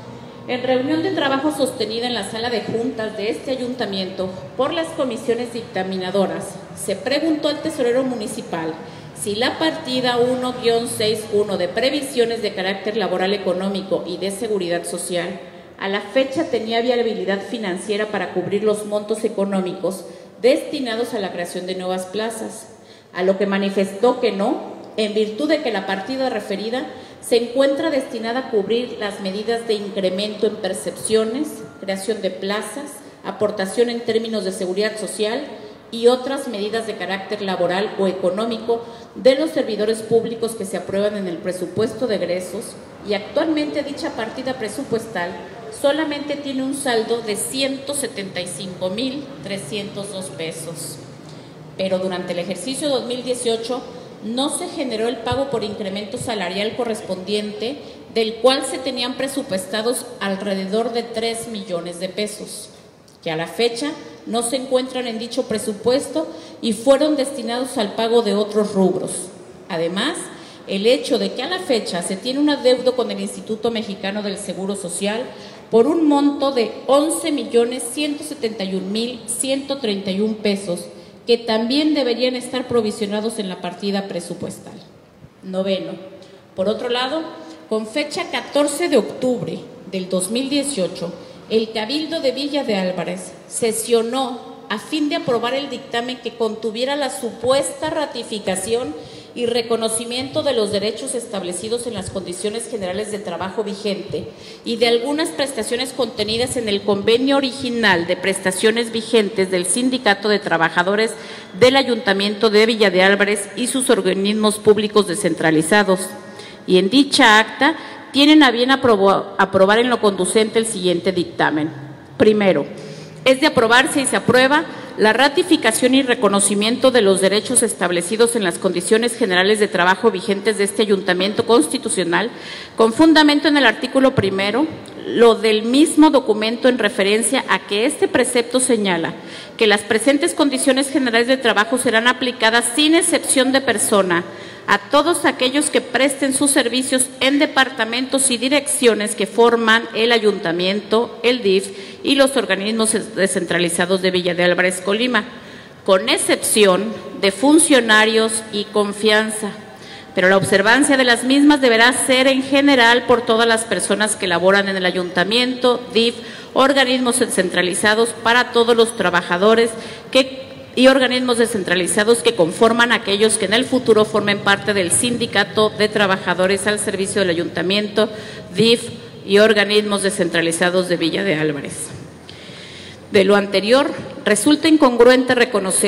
en reunión de trabajo sostenida en la sala de juntas de este ayuntamiento por las comisiones dictaminadoras, se preguntó al tesorero municipal si la partida uno guión seis uno de previsiones de carácter laboral, económico y de seguridad social a la fecha tenía viabilidad financiera para cubrir los montos económicos destinados a la creación de nuevas plazas, a lo que manifestó que no, en virtud de que la partida referida se encuentra destinada a cubrir las medidas de incremento en percepciones, creación de plazas, aportación en términos de seguridad social y otras medidas de carácter laboral o económico de los servidores públicos que se aprueban en el presupuesto de egresos, y actualmente dicha partida presupuestal solamente tiene un saldo de ciento setenta y cinco mil trescientos dos pesos. Pero durante el ejercicio dos mil dieciocho no se generó el pago por incremento salarial correspondiente, del cual se tenían presupuestados alrededor de tres millones de pesos, que a la fecha no se encuentran en dicho presupuesto y fueron destinados al pago de otros rubros. Además, el hecho de que a la fecha se tiene un adeudo con el Instituto Mexicano del Seguro Social por un monto de once millones ciento setenta y un mil ciento treinta y un pesos, que también deberían estar provisionados en la partida presupuestal. Noveno, por otro lado, con fecha catorce de octubre del dos mil dieciocho, el Cabildo de Villa de Álvarez sesionó a fin de aprobar el dictamen que contuviera la supuesta ratificación y reconocimiento de los derechos establecidos en las condiciones generales de trabajo vigente y de algunas prestaciones contenidas en el convenio original de prestaciones vigentes del Sindicato de Trabajadores del Ayuntamiento de Villa de Álvarez y sus organismos públicos descentralizados. Y en dicha acta tienen a bien aprobar, aprobar en lo conducente el siguiente dictamen. Primero, es de aprobarse y se aprueba la ratificación y reconocimiento de los derechos establecidos en las condiciones generales de trabajo vigentes de este ayuntamiento constitucional, con fundamento en el artículo primero, lo del mismo documento en referencia a que este precepto señala que las presentes condiciones generales de trabajo serán aplicadas sin excepción de persona a todos aquellos que presten sus servicios en departamentos y direcciones que forman el ayuntamiento, el D I F y los organismos descentralizados de Villa de Álvarez, Colima, con excepción de funcionarios y confianza, pero la observancia de las mismas deberá ser en general por todas las personas que laboran en el ayuntamiento, D I F, organismos descentralizados, para todos los trabajadores que y organismos descentralizados que conforman aquellos que en el futuro formen parte del Sindicato de Trabajadores al servicio del Ayuntamiento, D I F y organismos descentralizados de Villa de Álvarez. De lo anterior, resulta incongruente reconocer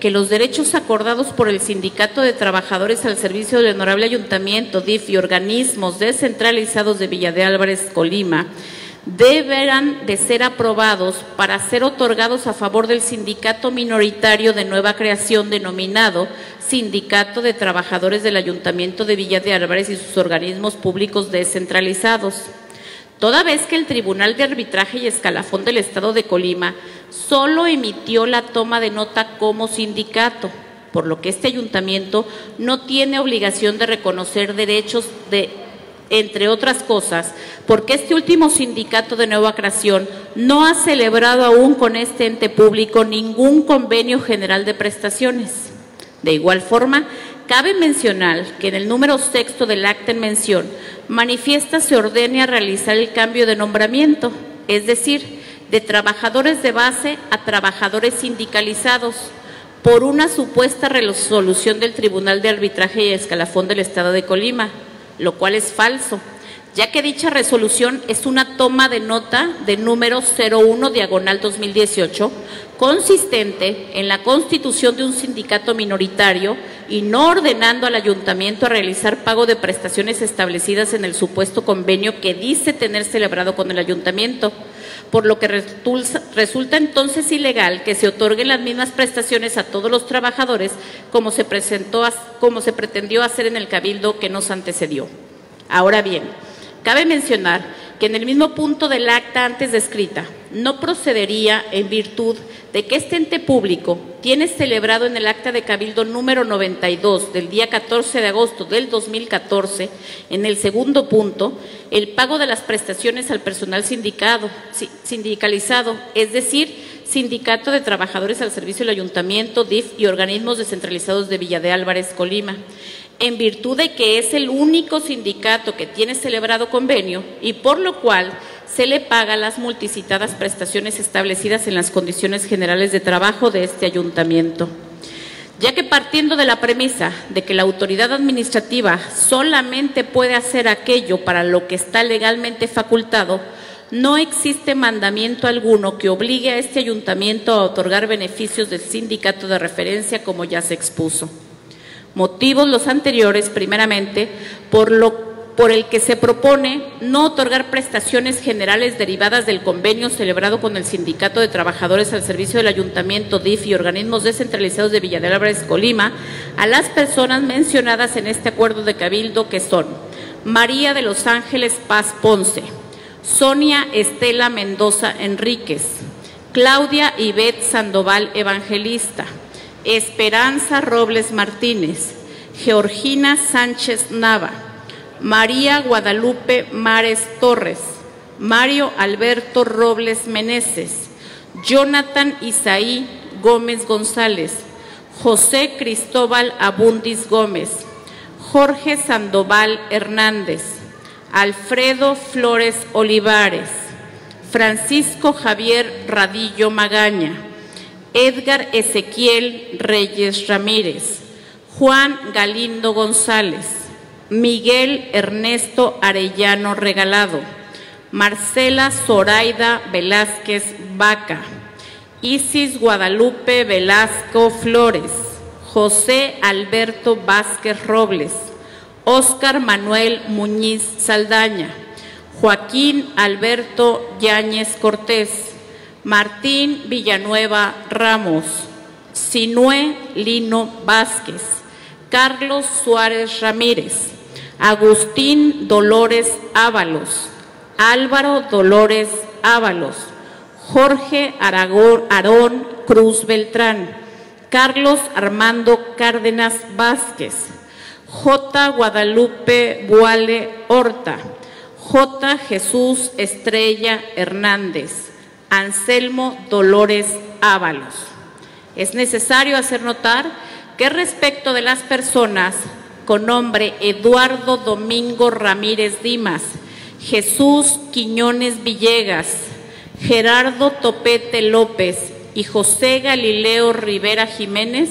que los derechos acordados por el Sindicato de Trabajadores al servicio del Honorable Ayuntamiento, D I F y organismos descentralizados de Villa de Álvarez, Colima, deberán de ser aprobados para ser otorgados a favor del sindicato minoritario de nueva creación denominado Sindicato de Trabajadores del Ayuntamiento de Villa de Álvarez y sus organismos públicos descentralizados. Toda vez que el Tribunal de Arbitraje y Escalafón del Estado de Colima solo emitió la toma de nota como sindicato, por lo que este ayuntamiento no tiene obligación de reconocer derechos de, entre otras cosas, porque este último sindicato de nueva creación no ha celebrado aún con este ente público ningún convenio general de prestaciones. De igual forma, cabe mencionar que en el número sexto del acta en mención manifiesta se ordene a realizar el cambio de nombramiento, es decir, de trabajadores de base a trabajadores sindicalizados, por una supuesta resolución del Tribunal de Arbitraje y Escalafón del Estado de Colima, lo cual es falso, ya que dicha resolución es una toma de nota de número cero uno diagonal dos mil dieciocho, consistente en la constitución de un sindicato minoritario y no ordenando al ayuntamiento a realizar pago de prestaciones establecidas en el supuesto convenio que dice tener celebrado con el ayuntamiento, por lo que resulta, resulta entonces ilegal que se otorguen las mismas prestaciones a todos los trabajadores como se presentó, como se pretendió hacer en el cabildo que nos antecedió. Ahora bien, cabe mencionar que en el mismo punto del acta antes descrita no procedería en virtud de que este ente público tiene celebrado en el acta de cabildo número noventa y dos del día catorce de agosto del dos mil catorce, en el segundo punto, el pago de las prestaciones al personal sindicado, sindicalizado, es decir, Sindicato de Trabajadores al Servicio del Ayuntamiento, D I F y organismos descentralizados de Villa de Álvarez, Colima, en virtud de que es el único sindicato que tiene celebrado convenio y por lo cual se le paga las multicitadas prestaciones establecidas en las condiciones generales de trabajo de este ayuntamiento. Ya que partiendo de la premisa de que la autoridad administrativa solamente puede hacer aquello para lo que está legalmente facultado, no existe mandamiento alguno que obligue a este ayuntamiento a otorgar beneficios del sindicato de referencia como ya se expuso. Motivos los anteriores, primeramente, por lo por el que se propone no otorgar prestaciones generales derivadas del convenio celebrado con el Sindicato de Trabajadores al Servicio del Ayuntamiento, D I F y organismos descentralizados de Villa de Álvarez, Colima, a las personas mencionadas en este acuerdo de cabildo, que son María de los Ángeles Paz Ponce, Sonia Estela Mendoza Enríquez, Claudia Ivette Sandoval Evangelista, Esperanza Robles Martínez, Georgina Sánchez Nava, María Guadalupe Mares Torres, Mario Alberto Robles Meneses, Jonathan Isaí Gómez González, José Cristóbal Abundis Gómez, Jorge Sandoval Hernández, Alfredo Flores Olivares, Francisco Javier Radillo Magaña, Edgar Ezequiel Reyes Ramírez, Juan Galindo González, Miguel Ernesto Arellano Regalado, Marcela Zoraida Velázquez Vaca, Isis Guadalupe Velasco Flores, José Alberto Vázquez Robles, Óscar Manuel Muñiz Saldaña, Joaquín Alberto Yáñez Cortés, Martín Villanueva Ramos, Sinué Lino Vázquez, Carlos Suárez Ramírez, Agustín Dolores Ábalos, Álvaro Dolores Ábalos, Jorge Aragón Arón Cruz Beltrán, Carlos Armando Cárdenas Vázquez, J. Guadalupe Buale Horta, J. Jesús Estrella Hernández, Anselmo Dolores Ábalos. Es necesario hacer notar que respecto de las personas con nombre Eduardo Domingo Ramírez Dimas, Jesús Quiñones Villegas, Gerardo Topete López y José Galileo Rivera Jiménez,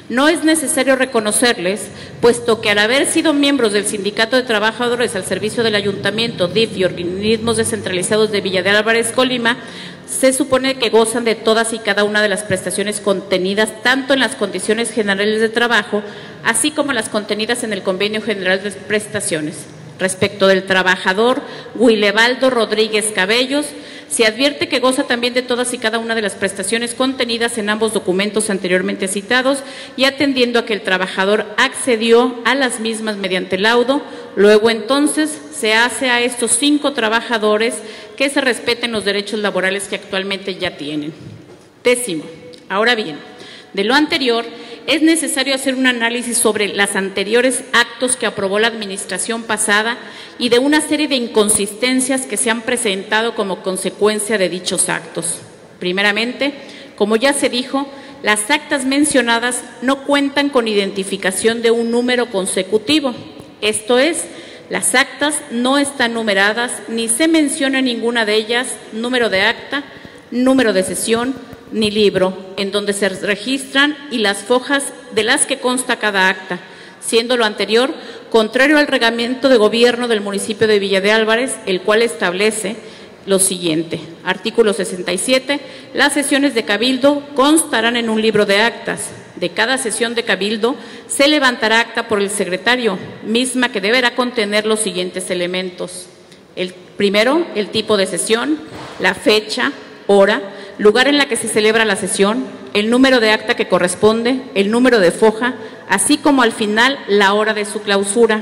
No es necesario reconocerles, puesto que al haber sido miembros del Sindicato de Trabajadores al servicio del Ayuntamiento, D I F y organismos descentralizados de Villa de Álvarez, Colima, se supone que gozan de todas y cada una de las prestaciones contenidas tanto en las condiciones generales de trabajo, así como las contenidas en el Convenio General de Prestaciones. Respecto del trabajador Guilevaldo Rodríguez Cabellos, se advierte que goza también de todas y cada una de las prestaciones contenidas en ambos documentos anteriormente citados y atendiendo a que el trabajador accedió a las mismas mediante laudo, luego entonces se hace a estos cinco trabajadores que se respeten los derechos laborales que actualmente ya tienen. Décimo. Ahora bien, de lo anterior, es necesario hacer un análisis sobre los anteriores actos que aprobó la administración pasada y de una serie de inconsistencias que se han presentado como consecuencia de dichos actos. Primeramente, como ya se dijo, las actas mencionadas no cuentan con identificación de un número consecutivo. Esto es, las actas no están numeradas ni se menciona en ninguna de ellas número de acta, número de sesión, ni libro, en donde se registran y las fojas de las que consta cada acta, siendo lo anterior contrario al reglamento de gobierno del municipio de Villa de Álvarez, el cual establece lo siguiente. Artículo sesenta y siete. Las sesiones de cabildo constarán en un libro de actas. De cada sesión de cabildo se levantará acta por el secretario, misma que deberá contener los siguientes elementos. El primero, el tipo de sesión, la fecha, hora, lugar en la que se celebra la sesión, el número de acta que corresponde, el número de foja, así como al final la hora de su clausura.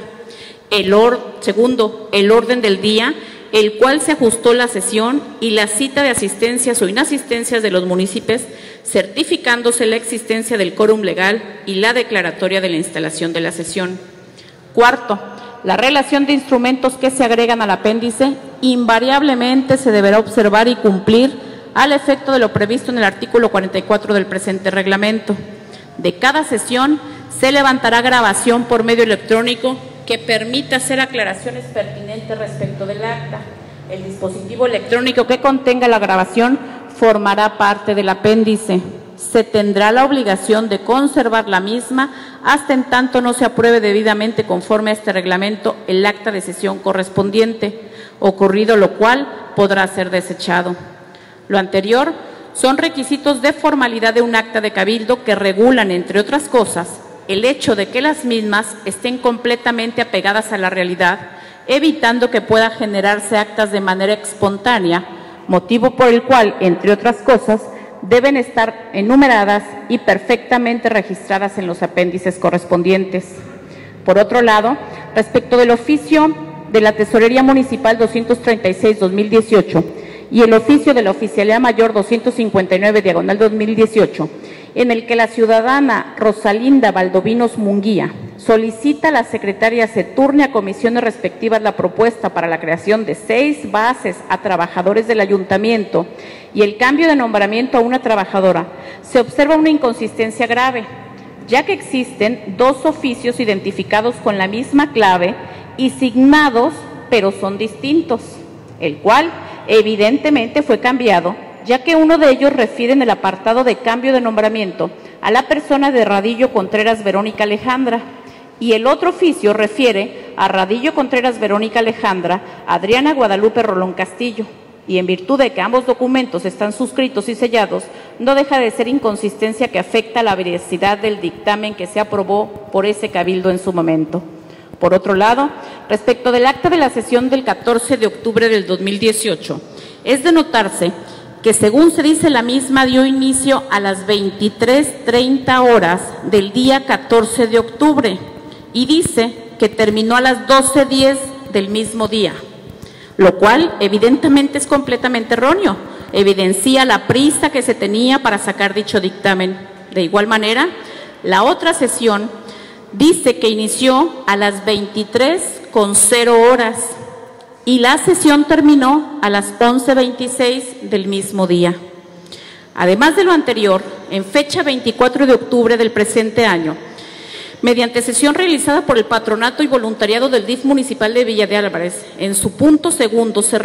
El or, segundo, el orden del día, el cual se ajustó la sesión y la cita de asistencias o inasistencias de los municipios, certificándose la existencia del quórum legal y la declaratoria de la instalación de la sesión. Cuarto, la relación de instrumentos que se agregan al apéndice invariablemente se deberá observar y cumplir al efecto de lo previsto en el artículo cuarenta y cuatro del presente reglamento. De cada sesión se levantará grabación por medio electrónico que permita hacer aclaraciones pertinentes respecto del acta. El dispositivo electrónico que contenga la grabación formará parte del apéndice. Se tendrá la obligación de conservar la misma hasta en tanto no se apruebe debidamente conforme a este reglamento el acta de sesión correspondiente, ocurrido lo cual podrá ser desechado. Lo anterior son requisitos de formalidad de un acta de cabildo que regulan, entre otras cosas, el hecho de que las mismas estén completamente apegadas a la realidad, evitando que pueda generarse actas de manera espontánea, motivo por el cual, entre otras cosas, deben estar enumeradas y perfectamente registradas en los apéndices correspondientes. Por otro lado, respecto del oficio de la Tesorería Municipal doscientos treinta y seis guión dos mil dieciocho, y el oficio de la Oficialía Mayor doscientos cincuenta y nueve diagonal dos mil dieciocho, en el que la ciudadana Rosalinda Valdovinos Munguía solicita a la secretaria se turne a comisiones respectivas la propuesta para la creación de seis bases a trabajadores del ayuntamiento y el cambio de nombramiento a una trabajadora, se observa una inconsistencia grave, ya que existen dos oficios identificados con la misma clave y signados, pero son distintos, el cual evidentemente fue cambiado, ya que uno de ellos refiere en el apartado de cambio de nombramiento a la persona de Radillo Contreras Verónica Alejandra y el otro oficio refiere a Radillo Contreras Verónica Alejandra Adriana Guadalupe Rolón Castillo, y en virtud de que ambos documentos están suscritos y sellados, no deja de ser inconsistencia que afecta la veracidad del dictamen que se aprobó por ese cabildo en su momento. Por otro lado, respecto del acta de la sesión del catorce de octubre del dos mil dieciocho, es de notarse que según se dice la misma dio inicio a las veintitrés treinta horas del día catorce de octubre y dice que terminó a las doce diez del mismo día, lo cual evidentemente es completamente erróneo, evidencia la prisa que se tenía para sacar dicho dictamen. De igual manera, la otra sesión dice que inició a las veintitrés con cero horas y la sesión terminó a las once veintiséis del mismo día. Además de lo anterior, en fecha veinticuatro de octubre del presente año, mediante sesión realizada por el Patronato y Voluntariado del D I F municipal de Villa de Álvarez, en su punto segundo se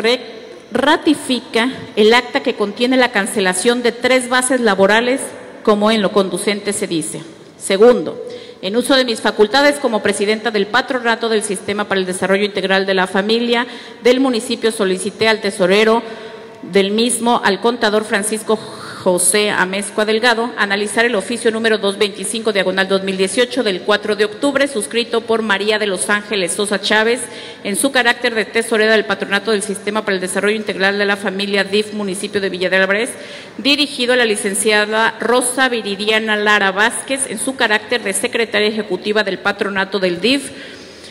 ratifica el acta que contiene la cancelación de tres bases laborales, como en lo conducente se dice. Segundo, en uso de mis facultades como presidenta del Patronato del Sistema para el Desarrollo Integral de la Familia del municipio, solicité al tesorero del mismo, al contador Francisco José Amezcua Delgado, analizar el oficio número doscientos veinticinco, diagonal dos mil dieciocho, del cuatro de octubre, suscrito por María de los Ángeles Sosa Chávez, en su carácter de tesorera del Patronato del Sistema para el Desarrollo Integral de la Familia D I F, municipio de Villa de Álvarez, dirigido a la licenciada Rosa Viridiana Lara Vázquez, en su carácter de secretaria ejecutiva del Patronato del D I F,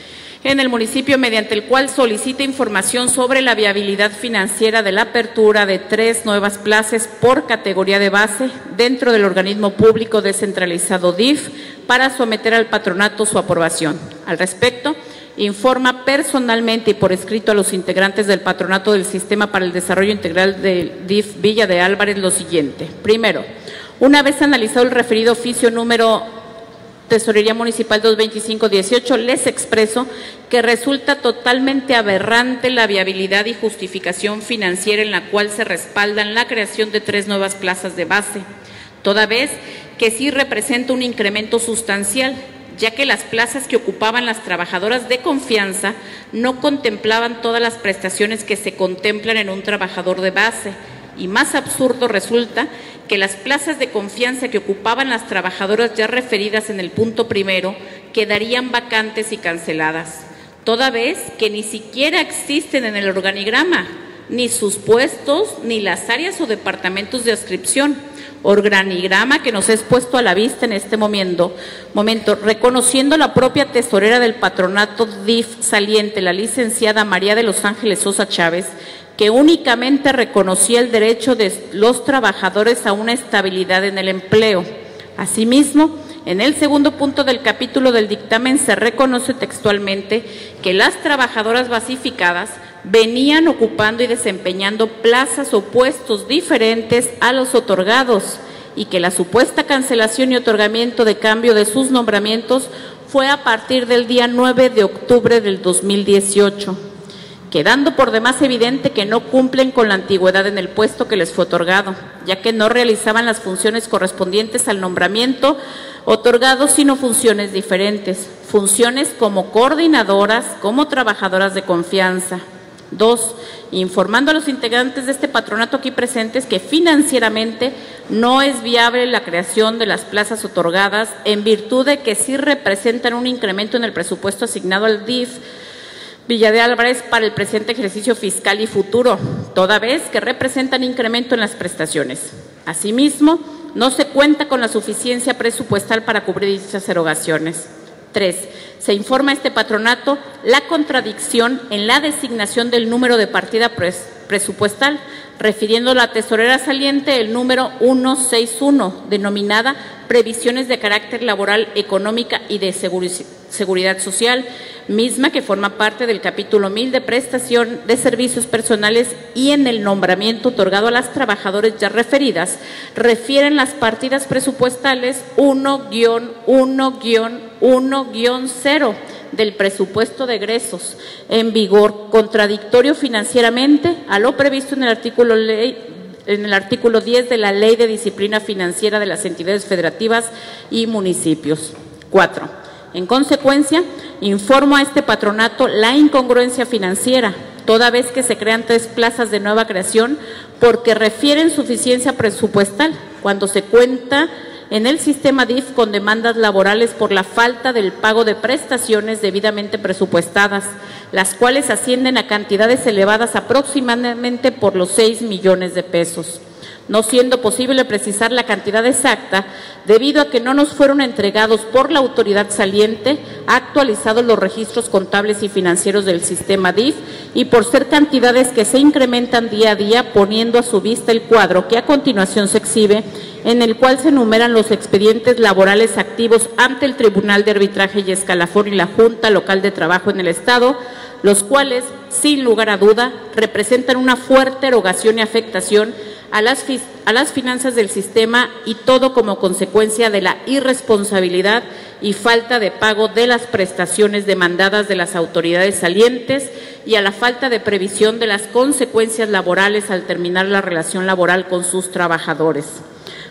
en el municipio, mediante el cual solicita información sobre la viabilidad financiera de la apertura de tres nuevas plazas por categoría de base dentro del organismo público descentralizado D I F para someter al patronato su aprobación. Al respecto, informa personalmente y por escrito a los integrantes del Patronato del Sistema para el Desarrollo Integral del D I F Villa de Álvarez lo siguiente. Primero, una vez analizado el referido oficio número Tesorería Municipal doscientos veinticinco dieciocho, les expreso que resulta totalmente aberrante la viabilidad y justificación financiera en la cual se respaldan la creación de tres nuevas plazas de base, toda vez que sí representa un incremento sustancial, ya que las plazas que ocupaban las trabajadoras de confianza no contemplaban todas las prestaciones que se contemplan en un trabajador de base, y más absurdo resulta que las plazas de confianza que ocupaban las trabajadoras ya referidas en el punto primero quedarían vacantes y canceladas, toda vez que ni siquiera existen en el organigrama, ni sus puestos, ni las áreas o departamentos de adscripción. Organigrama que nos es puesto a la vista en este momento, momento, reconociendo la propia tesorera del Patronato D I F saliente, la licenciada María de los Ángeles Sosa Chávez, que únicamente reconocía el derecho de los trabajadores a una estabilidad en el empleo. Asimismo, en el segundo punto del capítulo del dictamen se reconoce textualmente que las trabajadoras basificadas venían ocupando y desempeñando plazas o puestos diferentes a los otorgados y que la supuesta cancelación y otorgamiento de cambio de sus nombramientos fue a partir del día nueve de octubre del dos mil dieciocho. Quedando por demás evidente que no cumplen con la antigüedad en el puesto que les fue otorgado, ya que no realizaban las funciones correspondientes al nombramiento otorgado, sino funciones diferentes, funciones como coordinadoras, como trabajadoras de confianza. Dos, informando a los integrantes de este patronato aquí presentes que financieramente no es viable la creación de las plazas otorgadas en virtud de que sí representan un incremento en el presupuesto asignado al D I F Villa de Álvarez para el presente ejercicio fiscal y futuro, toda vez que representan incremento en las prestaciones. Asimismo, no se cuenta con la suficiencia presupuestal para cubrir dichas erogaciones. Tres, se informa a este patronato la contradicción en la designación del número de partida pres presupuestal, refiriendo a la tesorera saliente el número ciento sesenta y uno, denominada Previsiones de Carácter Laboral, Económica y de Seguri Seguridad Social, misma que forma parte del capítulo mil de prestación de servicios personales y en el nombramiento otorgado a las trabajadoras ya referidas, refieren las partidas presupuestales uno guión uno guión uno guión cero del presupuesto de egresos en vigor, contradictorio financieramente a lo previsto en el artículo ley en el artículo diez de la Ley de Disciplina Financiera de las Entidades Federativas y Municipios. Cuatro. En consecuencia, informo a este patronato la incongruencia financiera, toda vez que se crean tres plazas de nueva creación, porque refieren suficiencia presupuestal cuando se cuenta en el sistema D I F con demandas laborales por la falta del pago de prestaciones debidamente presupuestadas, las cuales ascienden a cantidades elevadas aproximadamente por los seis millones de pesos. No siendo posible precisar la cantidad exacta, debido a que no nos fueron entregados por la autoridad saliente, actualizados los registros contables y financieros del sistema D I F y por ser cantidades que se incrementan día a día, poniendo a su vista el cuadro que a continuación se exhibe, en el cual se enumeran los expedientes laborales activos ante el Tribunal de Arbitraje y Escalafón y la Junta Local de Trabajo en el Estado, los cuales, sin lugar a duda, representan una fuerte erogación y afectación a las, a las finanzas del sistema y todo como consecuencia de la irresponsabilidad y falta de pago de las prestaciones demandadas de las autoridades salientes y a la falta de previsión de las consecuencias laborales al terminar la relación laboral con sus trabajadores.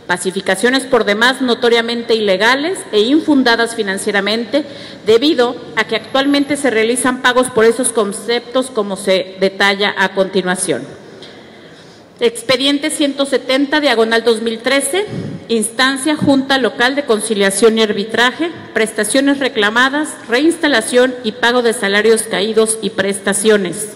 pacificaciones por demás notoriamente ilegales e infundadas financieramente, debido a que actualmente se realizan pagos por esos conceptos como se detalla a continuación. Expediente ciento setenta, diagonal dos mil trece, instancia Junta Local de Conciliación y Arbitraje, prestaciones reclamadas, reinstalación y pago de salarios caídos y prestaciones.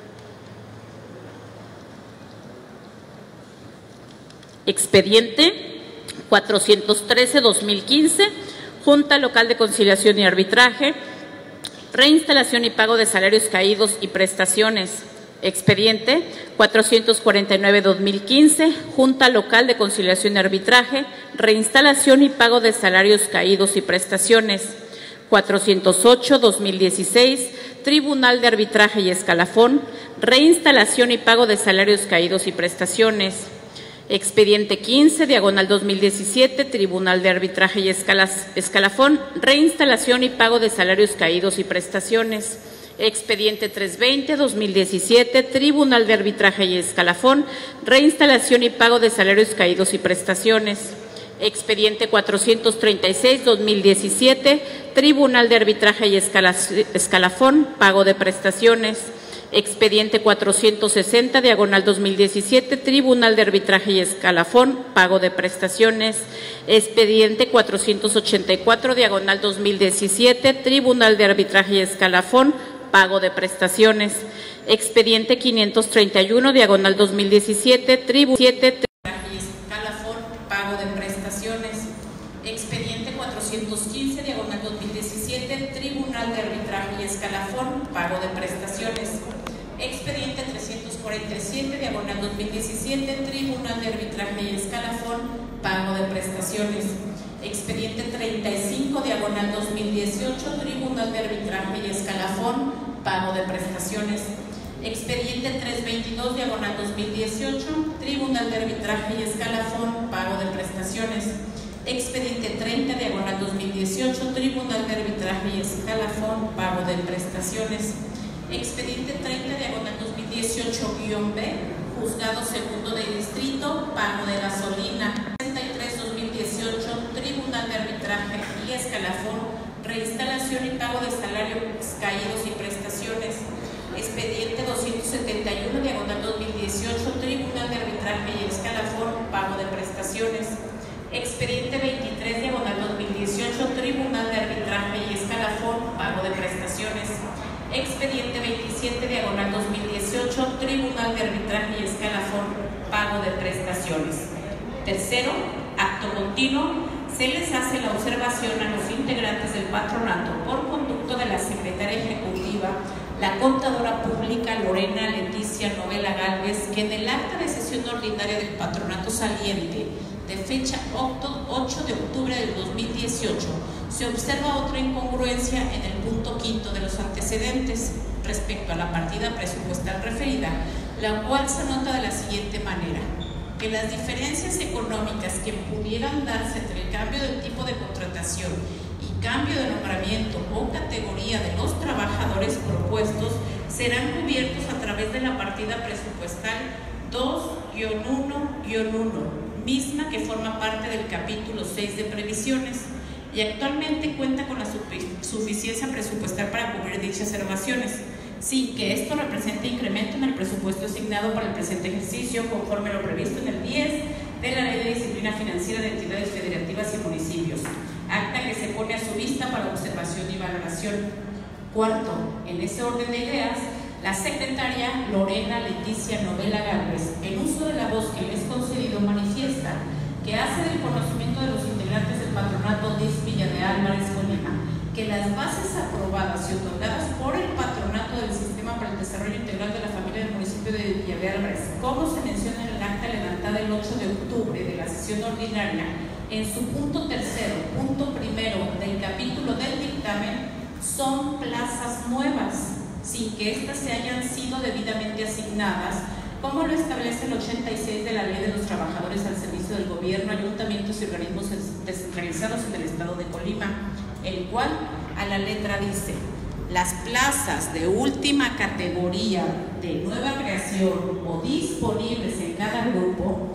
Expediente cuatrocientos trece, dos mil quince, Junta Local de Conciliación y Arbitraje, reinstalación y pago de salarios caídos y prestaciones. Expediente cuatrocientos cuarenta y nueve, dos mil quince, Junta Local de Conciliación y Arbitraje, reinstalación y pago de salarios caídos y prestaciones. cuatrocientos ocho, dos mil dieciséis, Tribunal de Arbitraje y Escalafón, reinstalación y pago de salarios caídos y prestaciones. Expediente quince, diagonal dos mil diecisiete, Tribunal de Arbitraje y Escalafón, reinstalación y pago de salarios caídos y prestaciones. Expediente trescientos veinte, dos mil diecisiete, Tribunal de Arbitraje y Escalafón, reinstalación y pago de salarios caídos y prestaciones. Expediente cuatrocientos treinta y seis, dos mil diecisiete, Tribunal de Arbitraje y Escalafón, pago de prestaciones. Expediente cuatrocientos sesenta, diagonal dos mil diecisiete, Tribunal de Arbitraje y Escalafón, pago de prestaciones. Expediente cuatrocientos ochenta y cuatro, diagonal dos mil diecisiete, Tribunal de Arbitraje y Escalafón, pago de prestaciones. Expediente quinientos treinta y uno, diagonal dos mil diecisiete, Tribunal de Arbitraje y Escalafón, pago de prestaciones. Expediente cuatrocientos quince, diagonal dos mil diecisiete, Tribunal de Arbitraje y Escalafón, pago de prestaciones. Expediente trescientos cuarenta y siete, diagonal dos mil diecisiete, Tribunal de Arbitraje y Escalafón, pago de prestaciones. Expediente treinta y cinco, diagonal dos mil dieciocho, Tribunal de Arbitraje y Escalafón, pago de prestaciones. Expediente trescientos veintidós, diagonal dos mil dieciocho, Tribunal de Arbitraje y Escalafón, pago de prestaciones. Expediente treinta, diagonal dos mil dieciocho, Tribunal de Arbitraje y Escalafón, pago de prestaciones. Expediente treinta, diagonal dos mil dieciocho guión B, Juzgado Segundo de Distrito, pago de gasolina. sesenta y tres, dos mil dieciocho, Tribunal de Arbitraje y Escalafón, reinstalación y pago de salarios caídos y prestaciones. Expediente doscientos setenta y uno, diagonal dos mil dieciocho, Tribunal de Arbitraje y Escalafón, pago de prestaciones. Expediente veintitrés, diagonal dos mil dieciocho, Tribunal de Arbitraje y Escalafón, pago de prestaciones. Expediente veintisiete, diagonal dos mil dieciocho, Tribunal de Arbitraje y Escalafón, pago de prestaciones. Tercero, acto continuo, se les hace la observación a los integrantes del patronato por conducto de la Secretaria Ejecutiva, la Contadora Pública Lorena Leticia Novela Gálvez, que en el acta de sesión ordinaria del patronato saliente de fecha ocho de octubre del dos mil dieciocho, se observa otra incongruencia en el punto quinto de los antecedentes respecto a la partida presupuestal referida, la cual se anota de la siguiente manera: que las diferencias económicas que pudieran darse entre el cambio del tipo de contratación y cambio de nombramiento o categoría de los trabajadores propuestos serán cubiertos a través de la partida presupuestal dos guión uno guión uno, misma que forma parte del capítulo seis de previsiones y actualmente cuenta con la suficiencia presupuestal para cubrir dichas erogaciones, sin que esto represente incremento en el presupuesto asignado para el presente ejercicio, conforme a lo previsto en el diez de la Ley de Disciplina Financiera de Entidades Federativas y Municipios, acta que se pone a su vista para observación y valoración. Cuarto, en ese orden de ideas, la secretaria Lorena Leticia Novela Gálvez, en uso de la voz que le es concedido, manifiesta que hace del conocimiento de los integrantes del patronato D I S Villa de Álvarez, Colima, que las bases aprobadas y otorgadas por el patronato del Sistema para el Desarrollo Integral de la Familia del municipio de Villa de Álvarez, como se menciona en el acta levantada el ocho de octubre de la sesión ordinaria, en su punto tercero, punto primero del capítulo del dictamen, son plazas nuevas, sin que éstas se hayan sido debidamente asignadas, como lo establece el ochenta y seis de la Ley de los Trabajadores al Servicio del Gobierno, Ayuntamientos y Organismos Descentralizados en el Estado de Colima, el cual a la letra dice: las plazas de última categoría de nueva creación o disponibles en cada grupo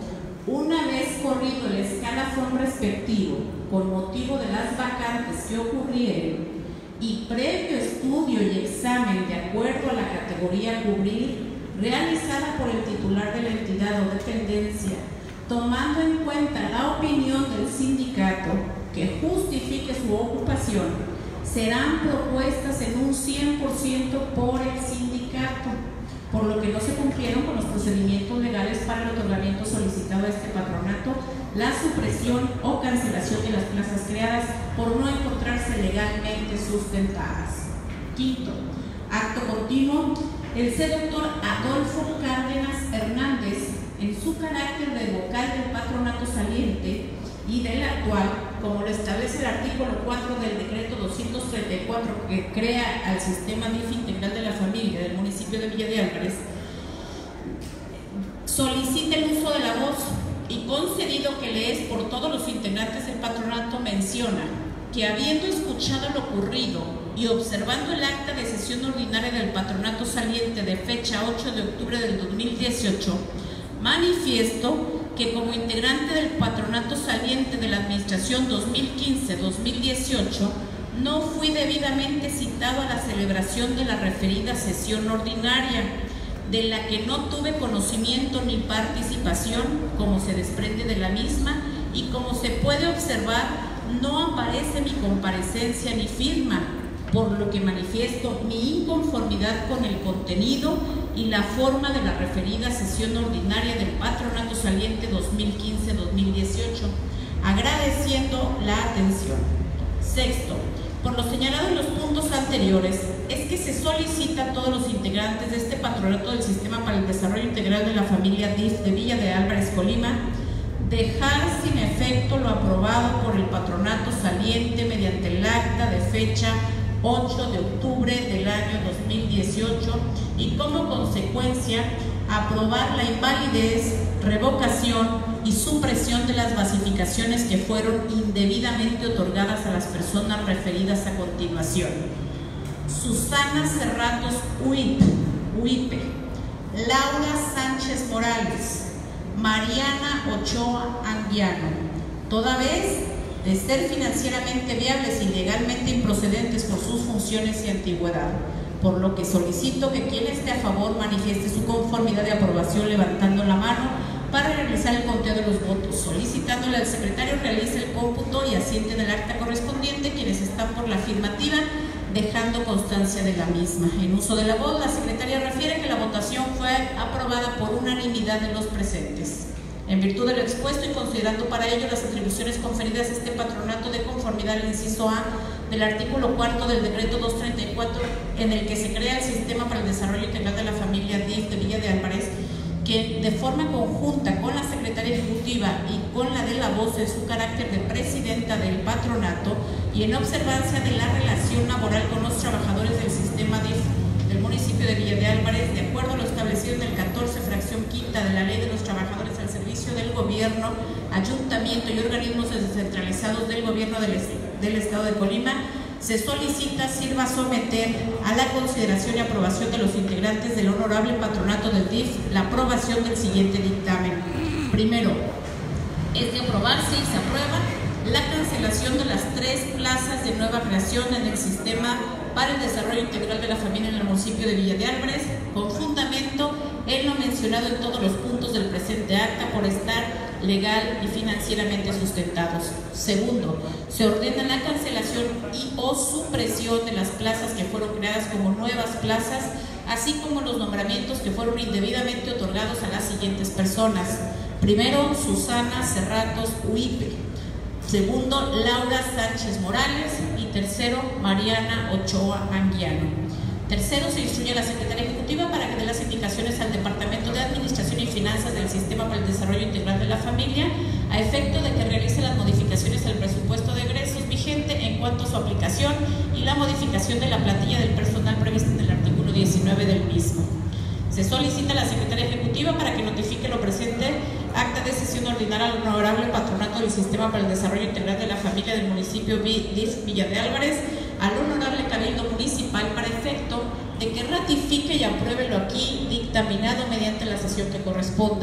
una vez corrido el escalafón respectivo con motivo de las vacantes que ocurrieron y previo estudio y examen de acuerdo a la categoría a cubrir realizada por el titular de la entidad o dependencia, tomando en cuenta la opinión del sindicato que justifique su ocupación, serán propuestas en un cien por ciento por el sindicato, por lo que no se cumplieron con los procedimientos legales para el otorgamiento solicitado a este patronato, la supresión o cancelación de las plazas creadas por no encontrarse legalmente sustentadas. Quinto, acto continuo, el C. doctor Adolfo Cárdenas Hernández, en su carácter de vocal del patronato saliente y del actual, como lo establece el artículo cuatro del decreto doscientos treinta y cuatro que crea al sistema D I F integral de la familia del municipio de Villa de Álvarez, solicita el uso de la voz y concedido que le es por todos los integrantes del patronato, menciona que habiendo escuchado lo ocurrido y observando el acta de sesión ordinaria del patronato saliente de fecha ocho de octubre del dos mil dieciocho, manifiesto que como integrante del patronato saliente de la administración dos mil quince dos mil dieciocho no fui debidamente citado a la celebración de la referida sesión ordinaria, de la que no tuve conocimiento ni participación, como se desprende de la misma, y como se puede observar, no aparece mi comparecencia ni firma, por lo que manifiesto mi inconformidad con el contenido y la forma de la referida sesión ordinaria del patronato saliente dos mil quince dos mil dieciocho, agradeciendo la atención. Sexto, por lo señalado en los puntos anteriores, es que se solicita a todos los integrantes de este patronato del Sistema para el Desarrollo Integral de la Familia D I F de Villa de Álvarez, Colima, dejar sin efecto lo aprobado por el patronato saliente mediante el acta de fecha ocho de octubre del año dos mil dieciocho y como consecuencia aprobar la invalidez, revocación y supresión de las basificaciones que fueron indebidamente otorgadas a las personas referidas a continuación. Susana Cerratos Huipe, Laura Sánchez Morales, Mariana Ochoa Anguiano, toda vez de ser financieramente viables y legalmente improcedentes por sus funciones y antigüedad, por lo que solicito que quien esté a favor manifieste su conformidad de aprobación levantando la mano para realizar el conteo de los votos, solicitándole al secretario realice el cómputo y asiente en el acta correspondiente quienes están por la afirmativa, dejando constancia de la misma. En uso de la voz, la secretaria refiere que la votación fue aprobada por unanimidad de los presentes. En virtud de lo expuesto y considerando para ello las atribuciones conferidas a este patronato de conformidad al inciso A del artículo cuarto del decreto doscientos treinta y cuatro, en el que se crea el Sistema para el Desarrollo Integral de la Familia D I F de Villa de Álvarez, que de forma conjunta con la Secretaría Ejecutiva y con la de la voz en su carácter de presidenta del patronato y en observancia de la relación laboral con los trabajadores del sistema D I F del municipio de Villa de Álvarez, de acuerdo a lo establecido en el catorce fracción quinta de la Ley de los Trabajadores al Servicio del Gobierno, Ayuntamiento y organismos descentralizados del Gobierno del, del Estado de Colima, se solicita sirva someter a la consideración y aprobación de los integrantes del honorable patronato del D I F la aprobación del siguiente dictamen. Primero, es de aprobarse y se aprueba la cancelación de las tres plazas de nueva creación en el Sistema para el Desarrollo Integral de la Familia en el municipio de Villa de Álvarez, con fundamento en lo mencionado en todos los puntos del presente acta por estar legal y financieramente sustentados. Segundo, se ordena la cancelación y o supresión de las plazas que fueron creadas como nuevas plazas, así como los nombramientos que fueron indebidamente otorgados a las siguientes personas. Primero, Susana Cerratos Huipe. Segundo, Laura Sánchez Morales. Y tercero, Mariana Ochoa Anguiano. Tercero, se instruye a la Secretaría Ejecutiva para que dé las indicaciones al Departamento de Administración y Finanzas del Sistema para el Desarrollo Integral de la Familia a efecto de que realice las modificaciones al presupuesto de egresos vigente en cuanto a su aplicación y la modificación de la plantilla del personal prevista en el artículo diecinueve del mismo. Se solicita a la Secretaría Ejecutiva para que notifique lo presente acta de sesión ordinaria al honorable patronato del Sistema para el Desarrollo Integral de la Familia del municipio D I F Villa de Álvarez al honorable Cabildo Municipal para efecto de que ratifique y apruebe lo aquí dictaminado mediante la sesión que corresponda.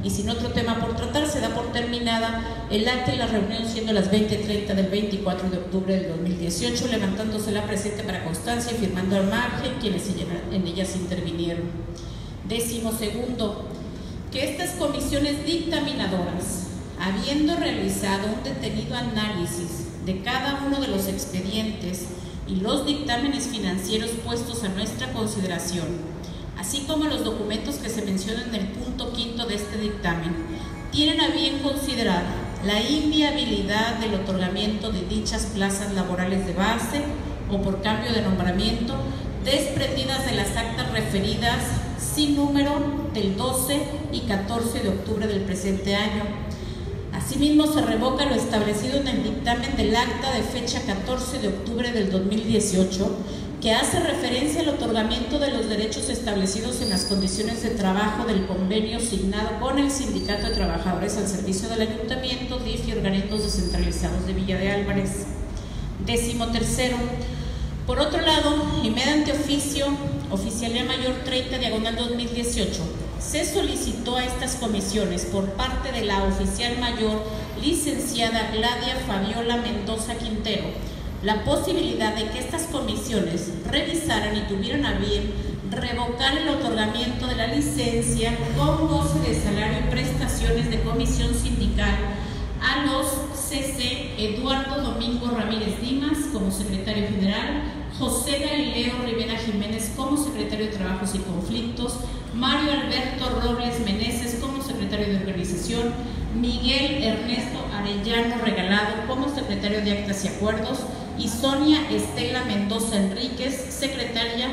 y sin otro tema por tratar, se da por terminada el acta y la reunión, siendo las veinte treinta del veinticuatro de octubre del dos mil dieciocho, levantándose la presente para constancia y firmando al margen quienes en ellas intervinieron. Décimo segundo, que estas comisiones dictaminadoras, habiendo realizado un detenido análisis de cada uno de los expedientes y los dictámenes financieros puestos a nuestra consideración, así como los documentos que se mencionan en el punto quinto de este dictamen, tienen a bien considerar la inviabilidad del otorgamiento de dichas plazas laborales de base o por cambio de nombramiento, desprendidas de las actas referidas sin número del doce y catorce de octubre del presente año. Asimismo, se revoca lo establecido en el dictamen del acta de fecha catorce de octubre del dos mil dieciocho, que hace referencia al otorgamiento de los derechos establecidos en las condiciones de trabajo del convenio signado con el Sindicato de Trabajadores al servicio del Ayuntamiento, D I F y organismos descentralizados de Villa de Álvarez. Décimo tercero, por otro lado, y mediante oficio, Oficialía Mayor treinta, diagonal dos mil dieciocho, se solicitó a estas comisiones por parte de la Oficial Mayor licenciada Gladia Fabiola Mendoza Quintero la posibilidad de que estas comisiones revisaran y tuvieran a bien revocar el otorgamiento de la licencia con goce de salario y prestaciones de comisión sindical a los C C Eduardo Domingo Ramírez Dimas como secretario general, José Galileo Rivera Jiménez como secretario de Trabajos y Conflictos, Mario Alberto Robles Meneses como secretario de Organización, Miguel Ernesto Arellano Regalado como secretario de Actas y Acuerdos y Sonia Estela Mendoza Enríquez, secretaria,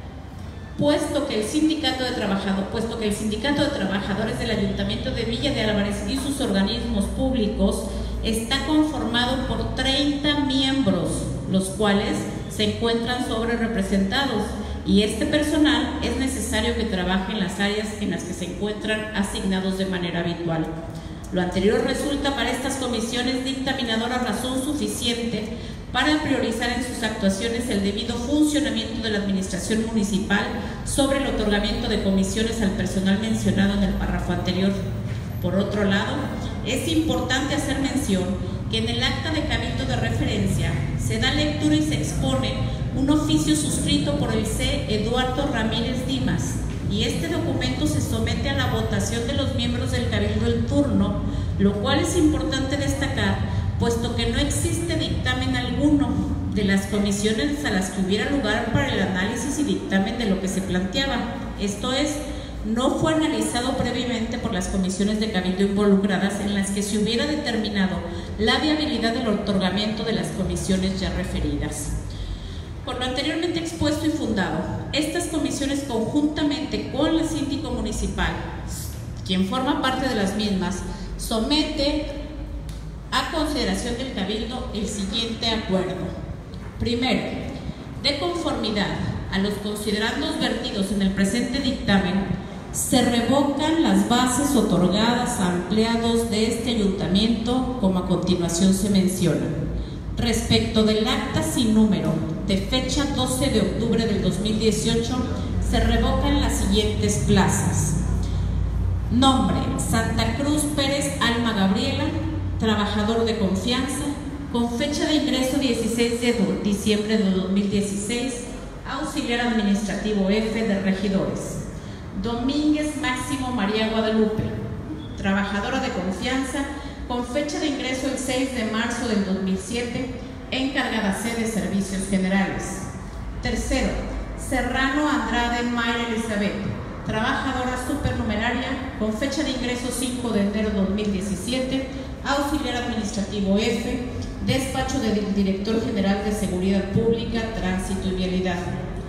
puesto que el Sindicato de Trabajadores, puesto que el Sindicato de Trabajadores del Ayuntamiento de Villa de Álvarez y sus organismos públicos está conformado por treinta miembros, los cuales se encuentran sobre representados, y este personal es necesario que trabaje en las áreas en las que se encuentran asignados de manera habitual. Lo anterior resulta para estas comisiones dictaminadoras razón suficiente para priorizar en sus actuaciones el debido funcionamiento de la administración municipal sobre el otorgamiento de comisiones al personal mencionado en el párrafo anterior. Por otro lado, es importante hacer mención que en el acta de cabildo de referencia se da lectura y se expone un oficio suscrito por el C. Eduardo Ramírez Dimas, y este documento se somete a la votación de los miembros del cabildo en turno, lo cual es importante destacar, puesto que no existe dictamen alguno de las comisiones a las que hubiera lugar para el análisis y dictamen de lo que se planteaba. Esto es, no fue analizado previamente por las comisiones de cabildo involucradas en las que se hubiera determinado la viabilidad del otorgamiento de las comisiones ya referidas. Por lo anteriormente expuesto y fundado, estas comisiones conjuntamente con la síndico municipal, quien forma parte de las mismas, somete a consideración del cabildo el siguiente acuerdo. Primero, de conformidad a los considerandos vertidos en el presente dictamen, se revocan las bases otorgadas a empleados de este ayuntamiento, como a continuación se menciona. Respecto del acta sin número de fecha doce de octubre del dos mil dieciocho, se revocan las siguientes plazas. Nombre: Santa Cruz Pérez Alma Gabriela, trabajador de confianza, con fecha de ingreso dieciséis de diciembre de dos mil dieciséis, auxiliar administrativo F de regidores. Domínguez Máximo María Guadalupe, trabajadora de confianza, con fecha de ingreso el seis de marzo del dos mil siete, encargada C de Servicios Generales. Tercero, Serrano Andrade Mayra Elizabeth, trabajadora supernumeraria, con fecha de ingreso cinco de enero de dos mil diecisiete, auxiliar administrativo F, despacho del Director General de Seguridad Pública, Tránsito y Vialidad.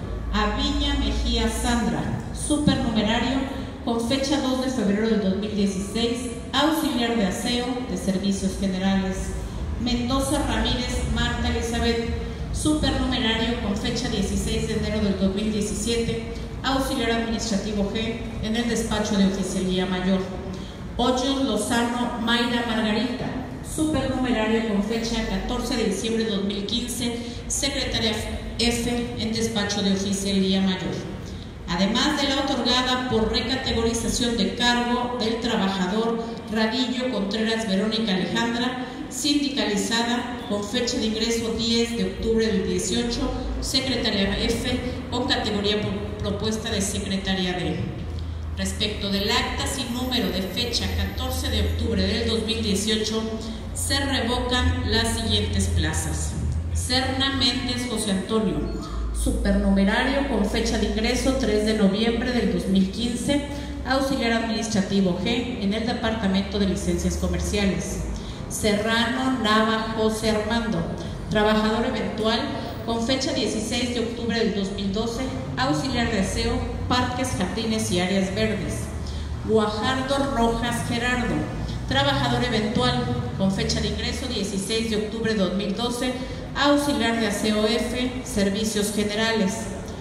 Aviña Mejía Sandra, supernumerario, con fecha dos de febrero del dos mil dieciséis, auxiliar de aseo de Servicios Generales. Mendoza Ramírez Marta Elizabeth, supernumerario, con fecha dieciséis de enero del dos mil diecisiete, auxiliar administrativo G en el despacho de Oficialía Mayor. Hoyos Lozano Mayra Margarita, supernumerario, con fecha catorce de diciembre de dos mil quince, secretaria F en despacho de Oficialía Mayor. además de la otorgada por recategorización de cargo del trabajador Radillo Contreras Verónica Alejandra, sindicalizada, con fecha de ingreso diez de octubre del dieciocho, secretaria F, con categoría propuesta de secretaria D. Respecto del acta sin número de fecha catorce de octubre del dos mil dieciocho, se revocan las siguientes plazas: Serna Méndez José Antonio, supernumerario, con fecha de ingreso tres de noviembre del dos mil quince, auxiliar administrativo G en el Departamento de Licencias Comerciales. Serrano Nava José Armando, trabajador eventual, con fecha dieciséis de octubre del dos mil doce, auxiliar de aseo, parques, jardines y áreas verdes. Guajardo Rojas Gerardo, trabajador eventual, con fecha de ingreso dieciséis de octubre de dos mil doce, auxiliar de aseo F, servicios generales.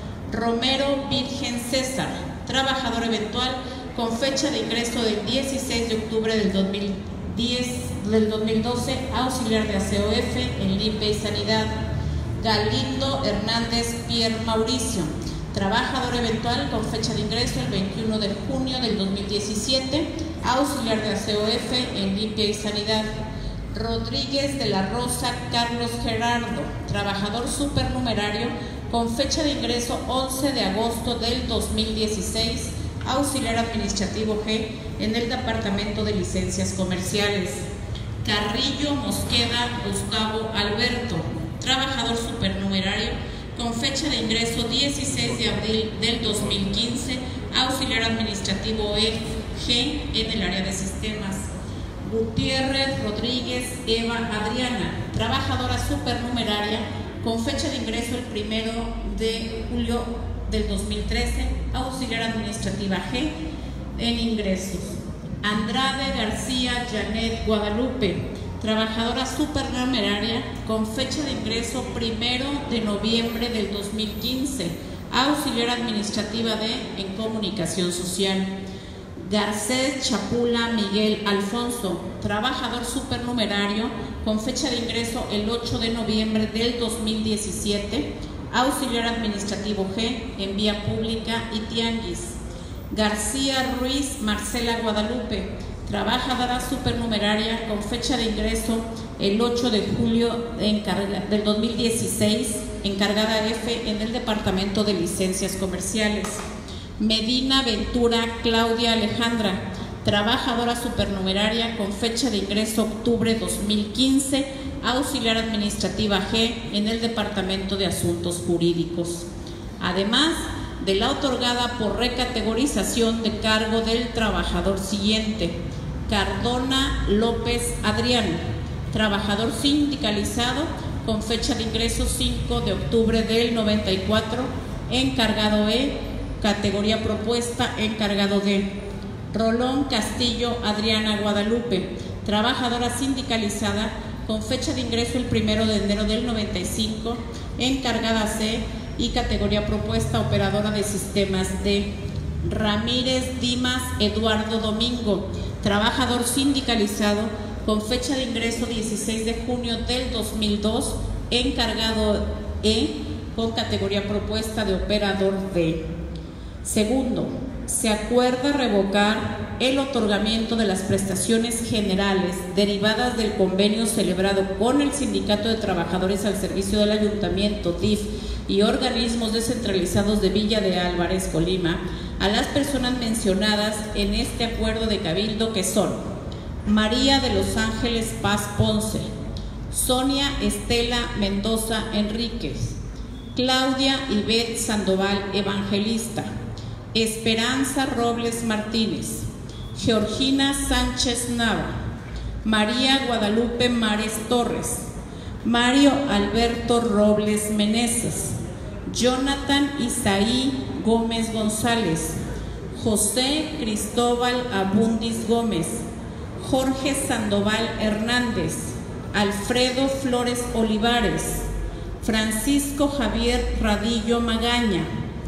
Romero Virgen César, trabajador eventual, con fecha de ingreso del dieciséis de octubre del dos mil diez, del dos mil doce, auxiliar de aseo F en Limpia y Sanidad. Galindo Hernández Pierre Mauricio, trabajador eventual, con fecha de ingreso el veintiuno de junio del dos mil diecisiete, auxiliar de aseo F en Limpia y Sanidad. Rodríguez de la Rosa Carlos Gerardo, trabajador supernumerario, con fecha de ingreso once de agosto del dos mil dieciséis, auxiliar administrativo G en el Departamento de Licencias Comerciales. Carrillo Mosqueda Gustavo Alberto, trabajador supernumerario, con fecha de ingreso dieciséis de abril del dos mil quince, auxiliar administrativo E G en el área de sistemas. Gutiérrez Rodríguez Eva Adriana, trabajadora supernumeraria, con fecha de ingreso el primero de julio del dos mil trece, auxiliar administrativa G en ingresos. Andrade García Janet Guadalupe, trabajadora supernumeraria, con fecha de ingreso primero de noviembre del dos mil quince, auxiliar administrativa D en comunicación social. Garcés Chapula Miguel Alfonso, trabajador supernumerario, con fecha de ingreso el ocho de noviembre del dos mil diecisiete, auxiliar administrativo G en vía pública y tianguis. García Ruiz Marcela Guadalupe, trabajadora supernumeraria, con fecha de ingreso el ocho de julio del dos mil dieciséis, encargada F en el Departamento de Licencias Comerciales. Medina Ventura Claudia Alejandra, trabajadora supernumeraria, con fecha de ingreso octubre dos mil quince, auxiliar administrativa G en el Departamento de Asuntos Jurídicos. Además de la otorgada por recategorización de cargo del trabajador siguiente: Cardona López Adrián, trabajador sindicalizado, con fecha de ingreso cinco de octubre del noventa y cuatro, encargado E, categoría propuesta, encargado D. Rolón Castillo Adriana Guadalupe, trabajadora sindicalizada, con fecha de ingreso el primero de enero del noventa y cinco, encargada C y categoría propuesta, operadora de sistemas D. Ramírez Dimas Eduardo Domingo, trabajador sindicalizado, con fecha de ingreso dieciséis de junio del dos mil dos, encargado E con categoría propuesta de operador D. Segundo, se acuerda revocar el otorgamiento de las prestaciones generales derivadas del convenio celebrado con el Sindicato de Trabajadores al Servicio del Ayuntamiento, D I F y organismos descentralizados de Villa de Álvarez, Colima, a las personas mencionadas en este acuerdo de cabildo, que son María de los Ángeles Paz Ponce, Sonia Estela Mendoza Enríquez, Claudia Ivette Sandoval Evangelista, Esperanza Robles Martínez, Georgina Sánchez Nava, María Guadalupe Mares Torres, Mario Alberto Robles Meneses, Jonathan Isaí Gómez González, José Cristóbal Abundis Gómez, Jorge Sandoval Hernández, Alfredo Flores Olivares, Francisco Javier Radillo Magaña,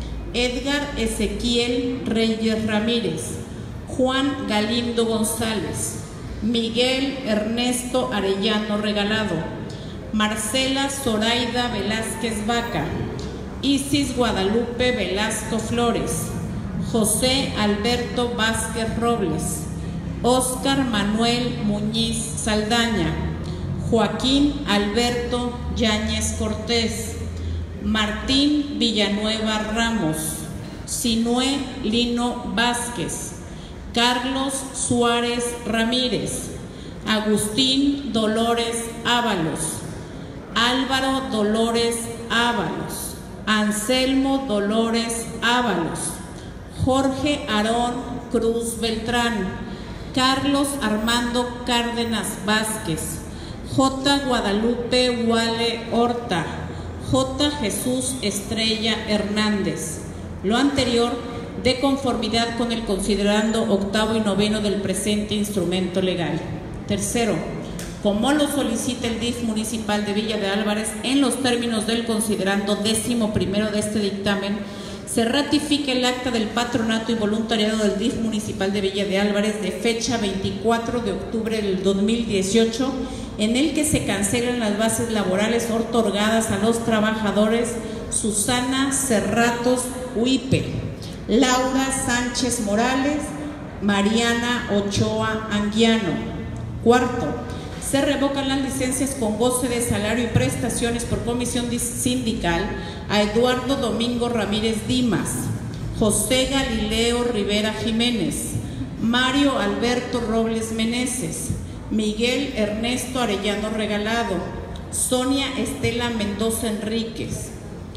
Edgar Ezequiel Reyes Ramírez, Juan Galindo González, Miguel Ernesto Arellano Regalado, Marcela Zoraida Velázquez Vaca, Isis Guadalupe Velasco Flores, José Alberto Vázquez Robles, Óscar Manuel Muñiz Saldaña, Joaquín Alberto Yáñez Cortés, Martín Villanueva Ramos, Sinué Lino Vázquez, Carlos Suárez Ramírez, Agustín Dolores Ábalos, Álvaro Dolores Ábalos, Anselmo Dolores Ábalos, Jorge Aarón Cruz Beltrán, Carlos Armando Cárdenas Vázquez, J. Guadalupe Guale Horta, J. Jesús Estrella Hernández. Lo anterior de conformidad con el considerando octavo y noveno del presente instrumento legal. Tercero, como lo solicita el D I F municipal de Villa de Álvarez en los términos del considerando décimo primero de este dictamen, se ratifica el acta del patronato y voluntariado del D I F municipal de Villa de Álvarez de fecha veinticuatro de octubre del dos mil dieciocho, en el que se cancelan las bases laborales otorgadas a los trabajadores Susana Cerratos Huipe, Laura Sánchez Morales, Mariana Ochoa Anguiano. Cuarto, se revocan las licencias con goce de salario y prestaciones por comisión sindical a Eduardo Domingo Ramírez Dimas, José Galileo Rivera Jiménez, Mario Alberto Robles Meneses, Miguel Ernesto Arellano Regalado, Sonia Estela Mendoza Enríquez,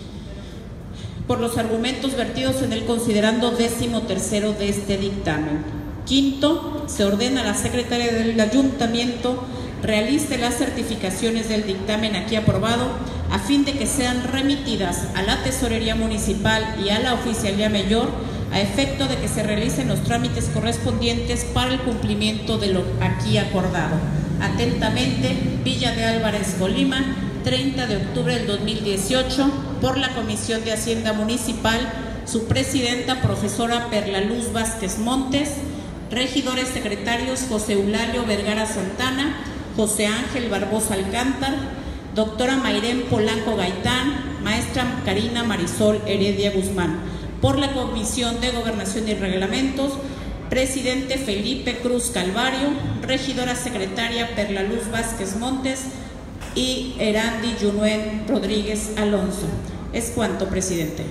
por los argumentos vertidos en el considerando décimo tercero de este dictamen. Quinto, se ordena a la secretaria del ayuntamiento realice las certificaciones del dictamen aquí aprobado a fin de que sean remitidas a la Tesorería Municipal y a la Oficialía Mayor a efecto de que se realicen los trámites correspondientes para el cumplimiento de lo aquí acordado. Atentamente, Villa de Álvarez, Colima, treinta de octubre del dos mil dieciocho, por la Comisión de Hacienda Municipal, su presidenta, profesora Perla Luz Vázquez Montes, regidores secretarios José Eulalio Vergara Santana, José Ángel Barbosa Alcántar, doctora Mayrén Polanco Gaitán, maestra Karina Marisol Heredia Guzmán. Por la Comisión de Gobernación y Reglamentos, presidente Felipe Cruz Calvario, regidora secretaria Perla Luz Vázquez Montes y Erandi Yunuen Rodríguez Alonso. Es cuanto, presidente.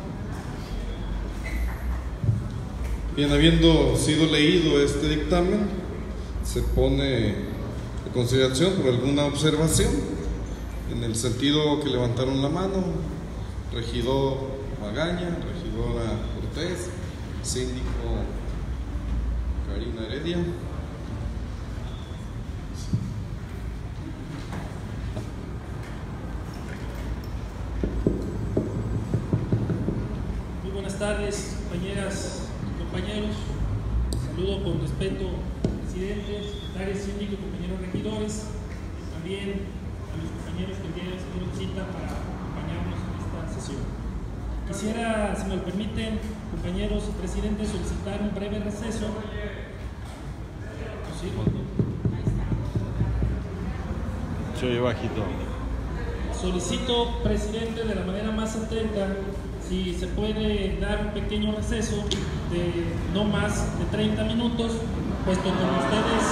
Bien, habiendo sido leído este dictamen, se pone a consideración por alguna observación en el sentido que levantaron la mano: regidor Magaña, regidora Cortés, síndico Karina Heredia. Muy buenas tardes, compañeras, compañeros. Saludo con respeto al presidente, secretario, síndico, compañeros regidores, también a los compañeros que vienen a hacer cita para acompañarnos en esta sesión. Quisiera, si me lo permiten, compañeros y presidente, solicitar un breve receso. ¿Sí? Se oye bajito. Solicito, presidente, de la manera más atenta, si se puede dar un pequeño receso de no más de treinta minutos, puesto que ustedes,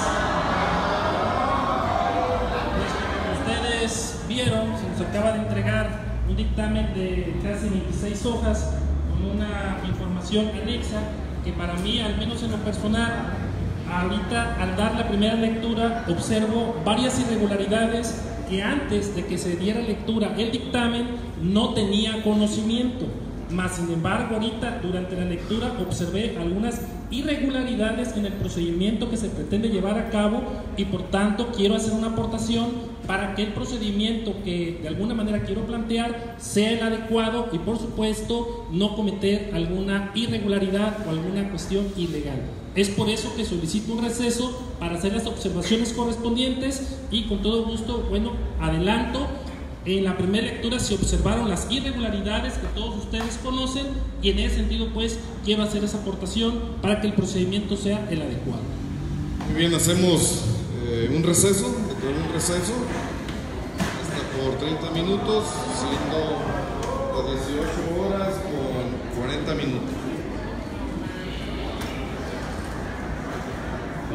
puesto que ustedes vieron, se nos acaba de entregar un dictamen de casi veintiséis hojas con una información anexa que para mí, al menos en lo personal, ahorita al dar la primera lectura observo varias irregularidades que antes de que se diera lectura el dictamen no tenía conocimiento. Mas, sin embargo, ahorita durante la lectura observé algunas irregularidades en el procedimiento que se pretende llevar a cabo y por tanto quiero hacer una aportación para que el procedimiento que de alguna manera quiero plantear sea el adecuado y por supuesto no cometer alguna irregularidad o alguna cuestión ilegal. Es por eso que solicito un receso para hacer las observaciones correspondientes y con todo gusto, bueno, adelanto. En la primera lectura se observaron las irregularidades que todos ustedes conocen y en ese sentido pues quiero hacer esa aportación para que el procedimiento sea el adecuado. Muy bien, hacemos eh, un receso, un receso hasta por treinta minutos, siendo las dieciocho horas con cuarenta minutos.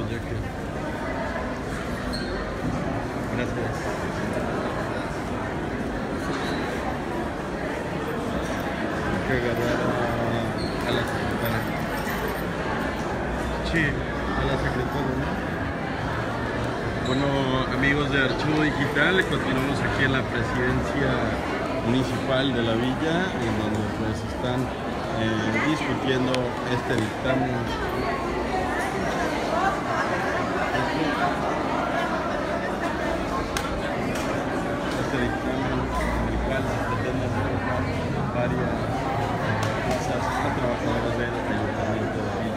ya que... Gracias. Hay que agarrar a, a la secretaria. Sí, a la secretaria, ¿no? Bueno, amigos de Archivo Digital, continuamos aquí en la presidencia municipal de la villa, en donde pues están eh, discutiendo este dictamen. Este dictamen en el cual se pretende revocar varias cosas a trabajadores del ayuntamiento de Villa.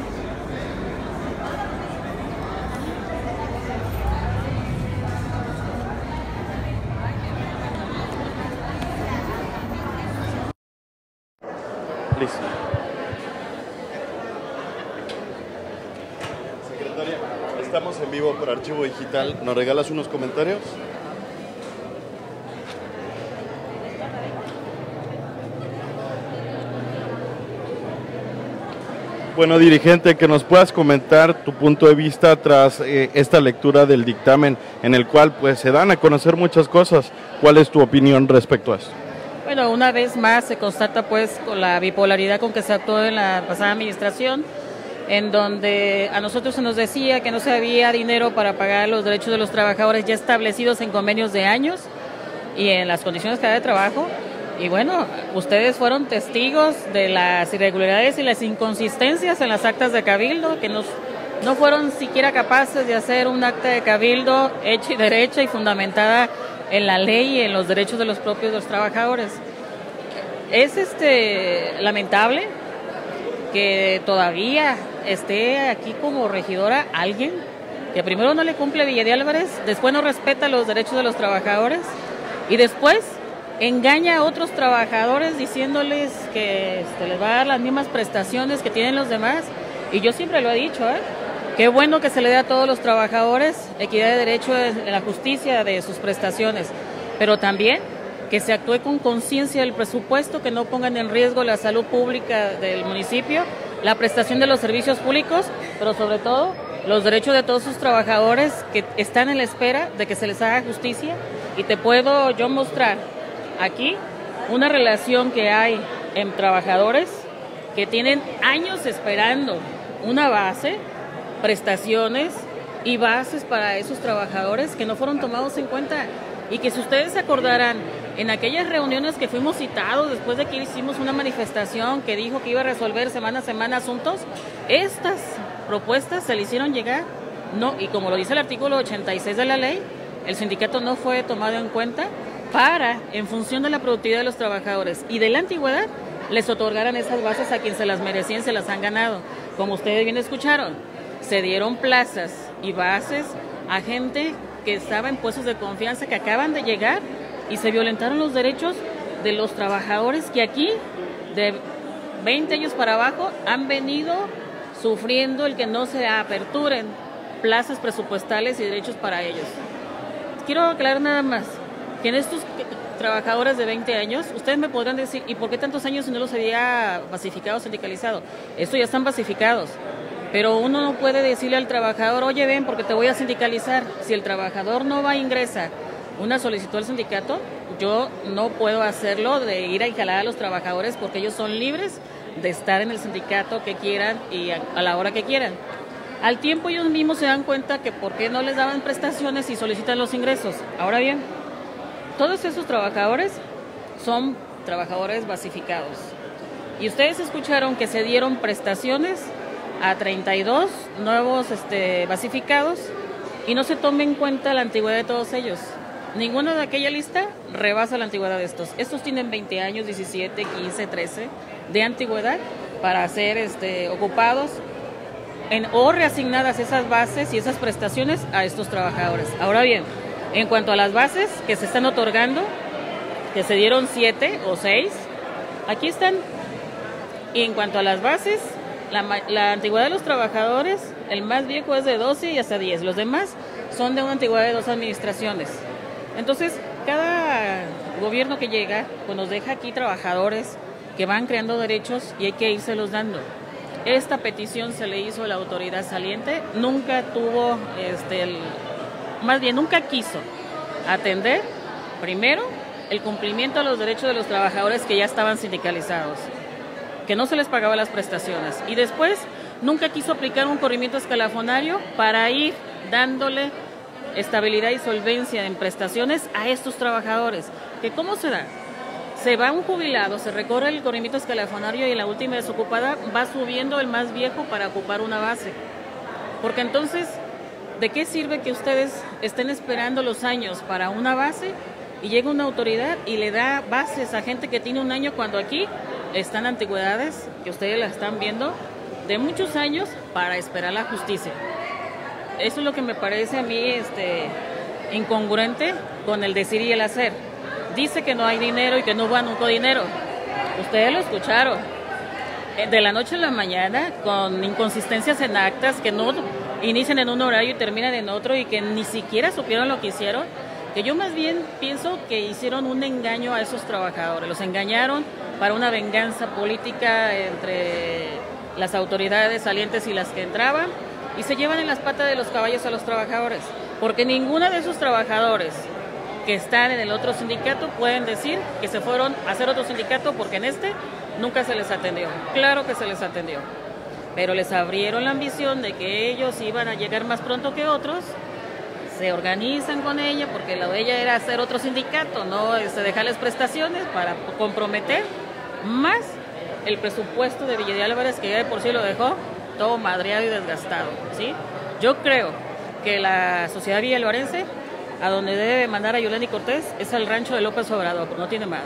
Listo. Secretaria, estamos en vivo por Archivo Digital. ¿Nos regalas unos comentarios? Bueno, dirigente, que nos puedas comentar tu punto de vista tras eh, esta lectura del dictamen en el cual pues se dan a conocer muchas cosas. ¿Cuál es tu opinión respecto a esto? Bueno, una vez más se constata pues con la bipolaridad con que se actuó en la pasada administración, en donde a nosotros se nos decía que no se había dinero para pagar los derechos de los trabajadores ya establecidos en convenios de años y en las condiciones que hay de trabajo. Y bueno, ustedes fueron testigos de las irregularidades y las inconsistencias en las actas de cabildo, que nos, no fueron siquiera capaces de hacer un acta de cabildo hecha y derecha y fundamentada en la ley y en los derechos de los propios de los trabajadores. Es este lamentable que todavía esté aquí como regidora alguien que primero no le cumple a Villa de Álvarez, después no respeta los derechos de los trabajadores y después engaña a otros trabajadores diciéndoles que este, les va a dar las mismas prestaciones que tienen los demás. Y yo siempre lo he dicho, ¿eh? Qué bueno que se le dé a todos los trabajadores equidad de derecho en la justicia de sus prestaciones, pero también que se actúe con conciencia del presupuesto, que no pongan en riesgo la salud pública del municipio, la prestación de los servicios públicos, pero sobre todo los derechos de todos sus trabajadores que están en la espera de que se les haga justicia. Y te puedo yo mostrar aquí una relación que hay en trabajadores que tienen años esperando una base, prestaciones y bases para esos trabajadores que no fueron tomados en cuenta. Y que si ustedes se acordarán, en aquellas reuniones que fuimos citados después de que hicimos una manifestación que dijo que iba a resolver semana a semana asuntos, estas propuestas se le hicieron llegar, no, y como lo dice el artículo ochenta y seis de la ley, el sindicato no fue tomado en cuenta para, en función de la productividad de los trabajadores y de la antigüedad, les otorgaran esas bases a quien se las merecían, se las han ganado. Como ustedes bien escucharon, se dieron plazas y bases a gente que estaba en puestos de confianza, que acaban de llegar, y se violentaron los derechos de los trabajadores que aquí, de veinte años para abajo, han venido sufriendo el que no se aperturen plazas presupuestales y derechos para ellos. Quiero aclarar nada más, que en estos trabajadores de veinte años, ustedes me podrán decir, ¿y por qué tantos años si no los había basificado, sindicalizado? Estos ya están basificados. Pero uno no puede decirle al trabajador, oye, ven, porque te voy a sindicalizar. Si el trabajador no va a ingresar una solicitud al sindicato, yo no puedo hacerlo de ir a jalar a los trabajadores porque ellos son libres de estar en el sindicato que quieran y a, a la hora que quieran. Al tiempo ellos mismos se dan cuenta que por qué no les daban prestaciones y solicitan los ingresos. Ahora bien, todos esos trabajadores son trabajadores basificados. Y ustedes escucharon que se dieron prestaciones a treinta y dos nuevos este, basificados y no se tome en cuenta la antigüedad de todos ellos. Ninguno de aquella lista rebasa la antigüedad de estos. Estos tienen veinte años, diecisiete, quince, trece de antigüedad para ser este, ocupados en, o reasignadas esas bases y esas prestaciones a estos trabajadores. Ahora bien, en cuanto a las bases que se están otorgando, que se dieron siete o seis, aquí están. Y en cuanto a las bases, La, la antigüedad de los trabajadores, el más viejo es de doce y hasta diez. Los demás son de una antigüedad de dos administraciones. Entonces, cada gobierno que llega, pues nos deja aquí trabajadores que van creando derechos y hay que írselos dando. esta petición se le hizo a la autoridad saliente, nunca tuvo, este, el, más bien nunca quiso atender, primero, el cumplimiento a los derechos de los trabajadores que ya estaban sindicalizados, que no se les pagaba las prestaciones, y después nunca quiso aplicar un corrimiento escalafonario para ir dándole estabilidad y solvencia en prestaciones a estos trabajadores. ¿Que cómo se da? Se va un jubilado, se recorre el corrimiento escalafonario y en la última desocupada va subiendo el más viejo para ocupar una base. Porque entonces, ¿de qué sirve que ustedes estén esperando los años para una base y llega una autoridad y le da bases a gente que tiene un año, cuando aquí están antigüedades, que ustedes las están viendo, de muchos años para esperar la justicia? Eso es lo que me parece a mí este, incongruente con el decir y el hacer. Dice que no hay dinero y que no hubo nunca dinero. Ustedes lo escucharon. De la noche a la mañana, con inconsistencias en actas, que no inician en un horario y terminan en otro, y que ni siquiera supieron lo que hicieron. Que yo más bien pienso que hicieron un engaño a esos trabajadores. Los engañaron para una venganza política entre las autoridades salientes y las que entraban, y se llevan en las patas de los caballos a los trabajadores. Porque ninguno de esos trabajadores que están en el otro sindicato pueden decir que se fueron a hacer otro sindicato, porque en este nunca se les atendió. Claro que se les atendió, pero les abrieron la ambición de que ellos iban a llegar más pronto que otros, se organizan con ella, porque lo de ella era hacer otro sindicato, no este, dejarles prestaciones para comprometer más el presupuesto de Villa de Álvarez, que ya de por sí lo dejó todo madreado y desgastado, ¿sí? Yo creo que la sociedad villalvarense, a donde debe mandar a Yuleni Cortés, es al rancho de López Obrador, no tiene más.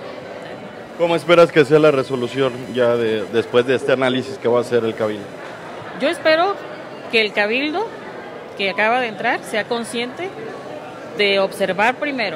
¿Cómo esperas que sea la resolución ya de, después de este análisis que va a hacer el Cabildo? Yo espero que el Cabildo, que acaba de entrar, sea consciente de observar primero.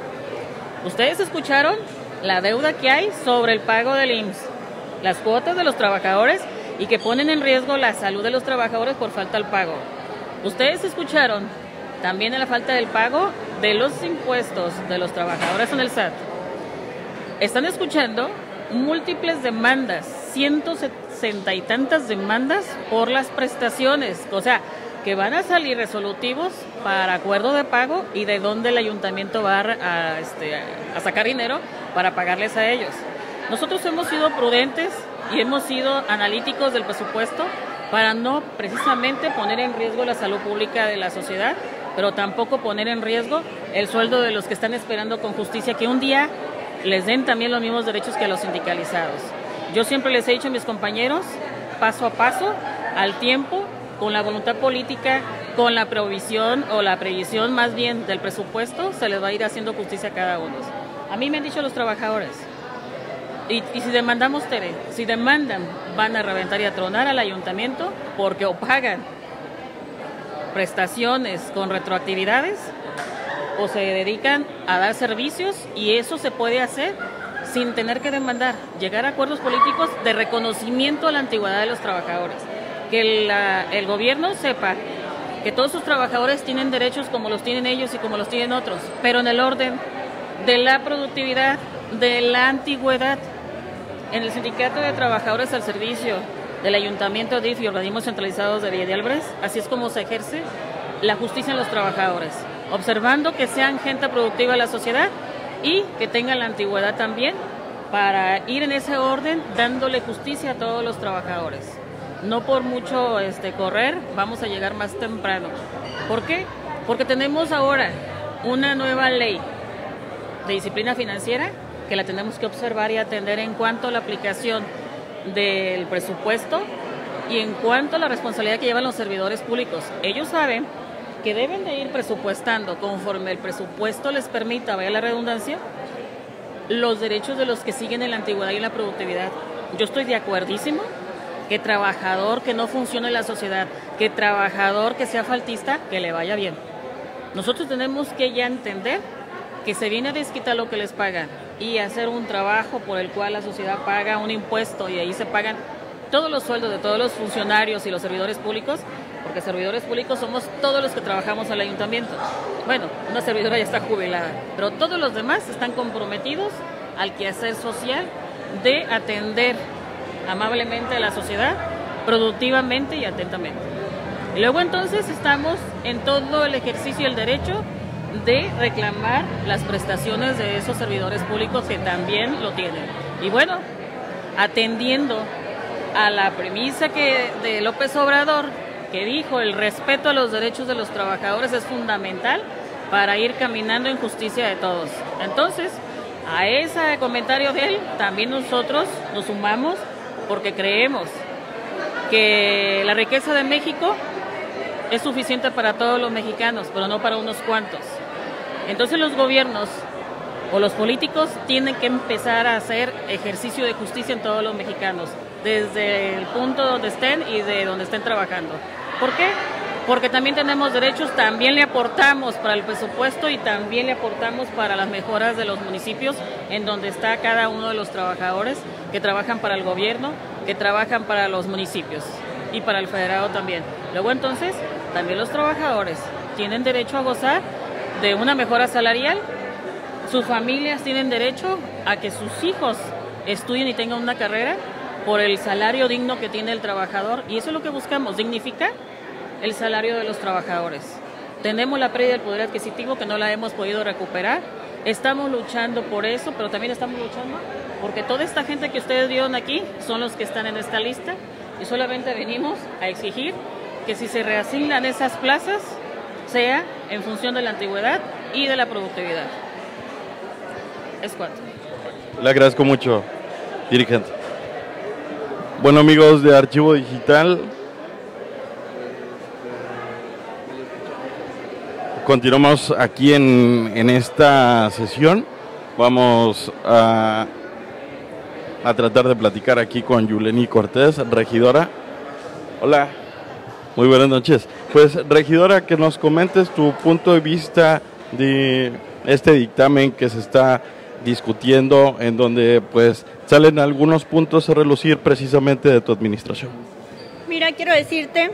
Ustedes escucharon la deuda que hay sobre el pago del I M S S, las cuotas de los trabajadores, y que ponen en riesgo la salud de los trabajadores por falta al pago. Ustedes escucharon también en la falta del pago de los impuestos de los trabajadores en el S A T. Están escuchando múltiples demandas, ciento sesenta y tantas demandas por las prestaciones, o sea, que van a salir resolutivos para acuerdo de pago y de dónde el ayuntamiento va a, a, este, a sacar dinero para pagarles a ellos. Nosotros hemos sido prudentes y hemos sido analíticos del presupuesto para no precisamente poner en riesgo la salud pública de la sociedad, pero tampoco poner en riesgo el sueldo de los que están esperando con justicia que un día les den también los mismos derechos que a los sindicalizados. Yo siempre les he dicho a mis compañeros, paso a paso, al tiempo, con la voluntad política, con la provisión o la previsión más bien del presupuesto, se les va a ir haciendo justicia a cada uno. A mí me han dicho los trabajadores, y, y si demandamos, Tere, si demandan, van a reventar y a tronar al ayuntamiento, porque o pagan prestaciones con retroactividades o se dedican a dar servicios, y eso se puede hacer sin tener que demandar, llegar a acuerdos políticos de reconocimiento a la antigüedad de los trabajadores, que la, el gobierno sepa que todos sus trabajadores tienen derechos como los tienen ellos y como los tienen otros, pero en el orden de la productividad, de la antigüedad. En el Sindicato de Trabajadores al Servicio del Ayuntamiento, D I F y organismos centralizados de Villa de Álvarez, así es como se ejerce la justicia en los trabajadores, observando que sean gente productiva de la sociedad y que tengan la antigüedad también, para ir en ese orden dándole justicia a todos los trabajadores. No por mucho este, correr, vamos a llegar más temprano. ¿Por qué? Porque tenemos ahora una nueva ley de disciplina financiera que la tenemos que observar y atender en cuanto a la aplicación del presupuesto y en cuanto a la responsabilidad que llevan los servidores públicos. Ellos saben que deben de ir presupuestando conforme el presupuesto les permita, vaya la redundancia, los derechos de los que siguen en la antigüedad y en la productividad. Yo estoy de acuerdísimo que trabajador que no funcione en la sociedad, que trabajador que sea faltista, que le vaya bien. Nosotros tenemos que ya entender que se viene a desquitar lo que les pagan y hacer un trabajo por el cual la sociedad paga un impuesto, y ahí se pagan todos los sueldos de todos los funcionarios y los servidores públicos, porque servidores públicos somos todos los que trabajamos al ayuntamiento. Bueno, una servidora ya está jubilada, pero todos los demás están comprometidos al quehacer social de atender amablemente a la sociedad productivamente y atentamente. Y luego entonces estamos en todo el ejercicio del derecho de reclamar las prestaciones de esos servidores públicos que también lo tienen. Y bueno, atendiendo a la premisa que de López Obrador, que dijo el respeto a los derechos de los trabajadores es fundamental para ir caminando en justicia de todos. Entonces, a ese comentario de él, también nosotros nos sumamos porque creemos que la riqueza de México es suficiente para todos los mexicanos, pero no para unos cuantos. Entonces los gobiernos o los políticos tienen que empezar a hacer ejercicio de justicia en todos los mexicanos, desde el punto donde estén y de donde estén trabajando. ¿Por qué? Porque también tenemos derechos, también le aportamos para el presupuesto y también le aportamos para las mejoras de los municipios en donde está cada uno de los trabajadores que trabajan para el gobierno, que trabajan para los municipios y para el federado también. Luego entonces, también los trabajadores tienen derecho a gozar de una mejora salarial, sus familias tienen derecho a que sus hijos estudien y tengan una carrera por el salario digno que tiene el trabajador, y eso es lo que buscamos, dignificar el salario de los trabajadores. Tenemos la pérdida del poder adquisitivo que no la hemos podido recuperar, estamos luchando por eso, pero también estamos luchando porque toda esta gente que ustedes vieron aquí son los que están en esta lista y solamente venimos a exigir que si se reasignan esas plazas sea en función de la antigüedad y de la productividad. Es cuanto. Le agradezco mucho, dirigente. Bueno, amigos de Archivo Digital, continuamos aquí en, en esta sesión. Vamos a, a tratar de platicar aquí con Yuleni Cortés, regidora. Hola, muy buenas noches. Pues, regidora, que nos comentes tu punto de vista de este dictamen que se está discutiendo, en donde pues salen algunos puntos a relucir precisamente de tu administración. Mira, quiero decirte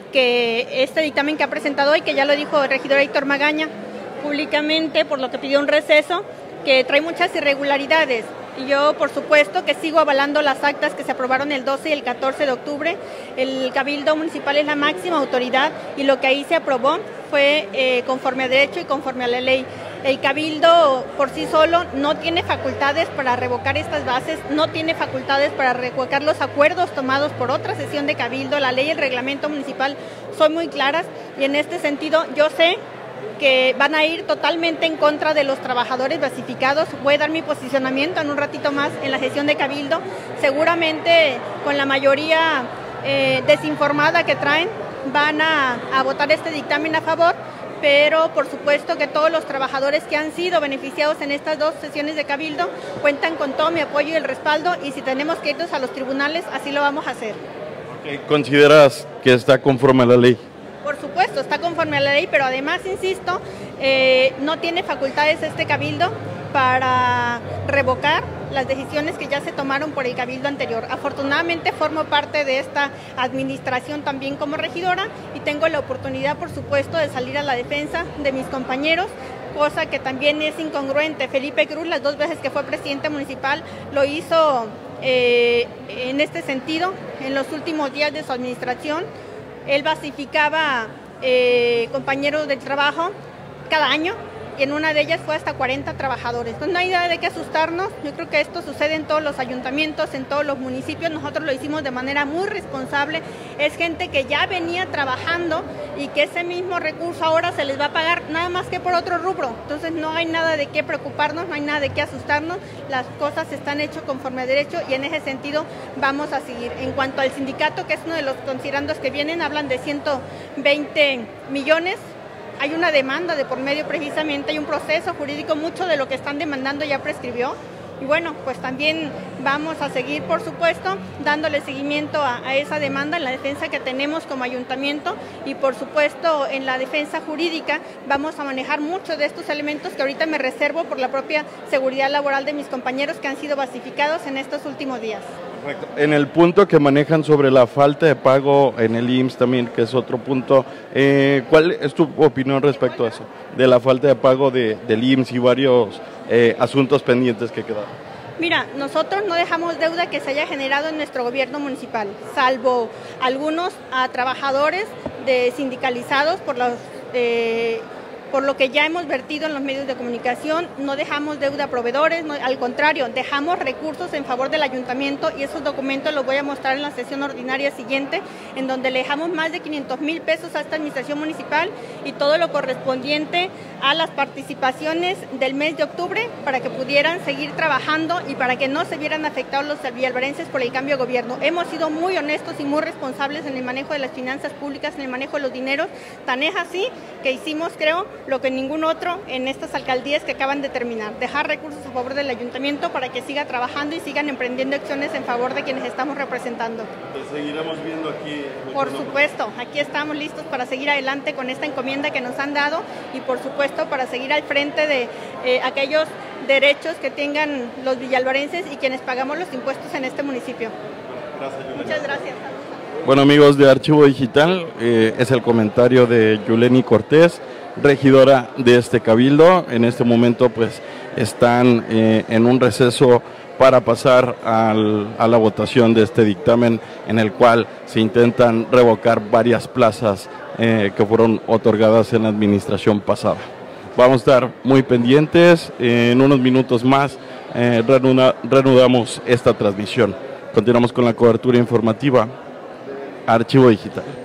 que este dictamen que ha presentado hoy, que ya lo dijo el regidor Héctor Magaña públicamente por lo que pidió un receso, que trae muchas irregularidades. Y yo, por supuesto, que sigo avalando las actas que se aprobaron el doce y el catorce de octubre. El Cabildo Municipal es la máxima autoridad y lo que ahí se aprobó fue eh, conforme a derecho y conforme a la ley. El Cabildo por sí solo no tiene facultades para revocar estas bases, no tiene facultades para revocar los acuerdos tomados por otra sesión de Cabildo. La ley y el reglamento municipal son muy claras y en este sentido yo sé que van a ir totalmente en contra de los trabajadores basificados. Voy a dar mi posicionamiento en un ratito más en la sesión de Cabildo, seguramente con la mayoría eh, desinformada que traen van a, a votar este dictamen a favor, pero por supuesto que todos los trabajadores que han sido beneficiados en estas dos sesiones de Cabildo cuentan con todo mi apoyo y el respaldo, y si tenemos que irnos a los tribunales, así lo vamos a hacer. ¿Consideras que está conforme a la ley? Por supuesto, está conforme a la ley, pero además, insisto, eh, no tiene facultades este Cabildo para revocar las decisiones que ya se tomaron por el Cabildo anterior. Afortunadamente formo parte de esta administración también como regidora y tengo la oportunidad, por supuesto, de salir a la defensa de mis compañeros, cosa que también es incongruente. Felipe Cruz, las dos veces que fue presidente municipal, lo hizo eh, en este sentido en los últimos días de su administración. Él basificaba eh, compañeros de trabajo cada año y en una de ellas fue hasta cuarenta trabajadores. Entonces no hay nada de qué asustarnos. Yo creo que esto sucede en todos los ayuntamientos, en todos los municipios. Nosotros lo hicimos de manera muy responsable. Es gente que ya venía trabajando y que ese mismo recurso ahora se les va a pagar nada más que por otro rubro. Entonces no hay nada de qué preocuparnos, no hay nada de qué asustarnos. Las cosas están hechas conforme a derecho y en ese sentido vamos a seguir. En cuanto al sindicato, que es uno de los considerandos que vienen, hablan de ciento veinte millones. Hay una demanda de por medio precisamente, hay un proceso jurídico, mucho de lo que están demandando ya prescribió. Y bueno, pues también vamos a seguir, por supuesto, dándole seguimiento a, a esa demanda en la defensa que tenemos como ayuntamiento y, por supuesto, en la defensa jurídica vamos a manejar muchos de estos elementos que ahorita me reservo por la propia seguridad laboral de mis compañeros que han sido basificados en estos últimos días. Correcto. En el punto que manejan sobre la falta de pago en el I M S S también, que es otro punto, eh, ¿cuál es tu opinión respecto a eso? De la falta de pago de, del I M S S y varios eh, asuntos pendientes que quedaron. Mira, nosotros no dejamos deuda que se haya generado en nuestro gobierno municipal, salvo algunos a trabajadores de sindicalizados por los... Eh, por lo que ya hemos vertido en los medios de comunicación. No dejamos deuda a proveedores, no, al contrario, dejamos recursos en favor del ayuntamiento, y esos documentos los voy a mostrar en la sesión ordinaria siguiente, en donde le dejamos más de quinientos mil pesos a esta administración municipal y todo lo correspondiente a las participaciones del mes de octubre para que pudieran seguir trabajando y para que no se vieran afectados los villalvarenses por el cambio de gobierno. Hemos sido muy honestos y muy responsables en el manejo de las finanzas públicas, en el manejo de los dineros, tan es así que hicimos, creo, lo que ningún otro en estas alcaldías que acaban de terminar, dejar recursos a favor del ayuntamiento para que siga trabajando y sigan emprendiendo acciones en favor de quienes estamos representando. ¿Te seguiremos viendo aquí? Por supuesto, aquí estamos listos para seguir adelante con esta encomienda que nos han dado y por supuesto para seguir al frente de eh, aquellos derechos que tengan los villalvarenses y quienes pagamos los impuestos en este municipio. Gracias, Yuleni. Muchas gracias. Bueno, amigos de Archivo Digital, eh, es el comentario de Yuleni Cortés, regidora de este cabildo. En este momento pues están eh, en un receso para pasar al, a la votación de este dictamen, en el cual se intentan revocar varias plazas eh, que fueron otorgadas en la administración pasada. Vamos a estar muy pendientes, eh, en unos minutos más eh, reanuda, reanudamos esta transmisión. Continuamos con la cobertura informativa. Archivo Digital.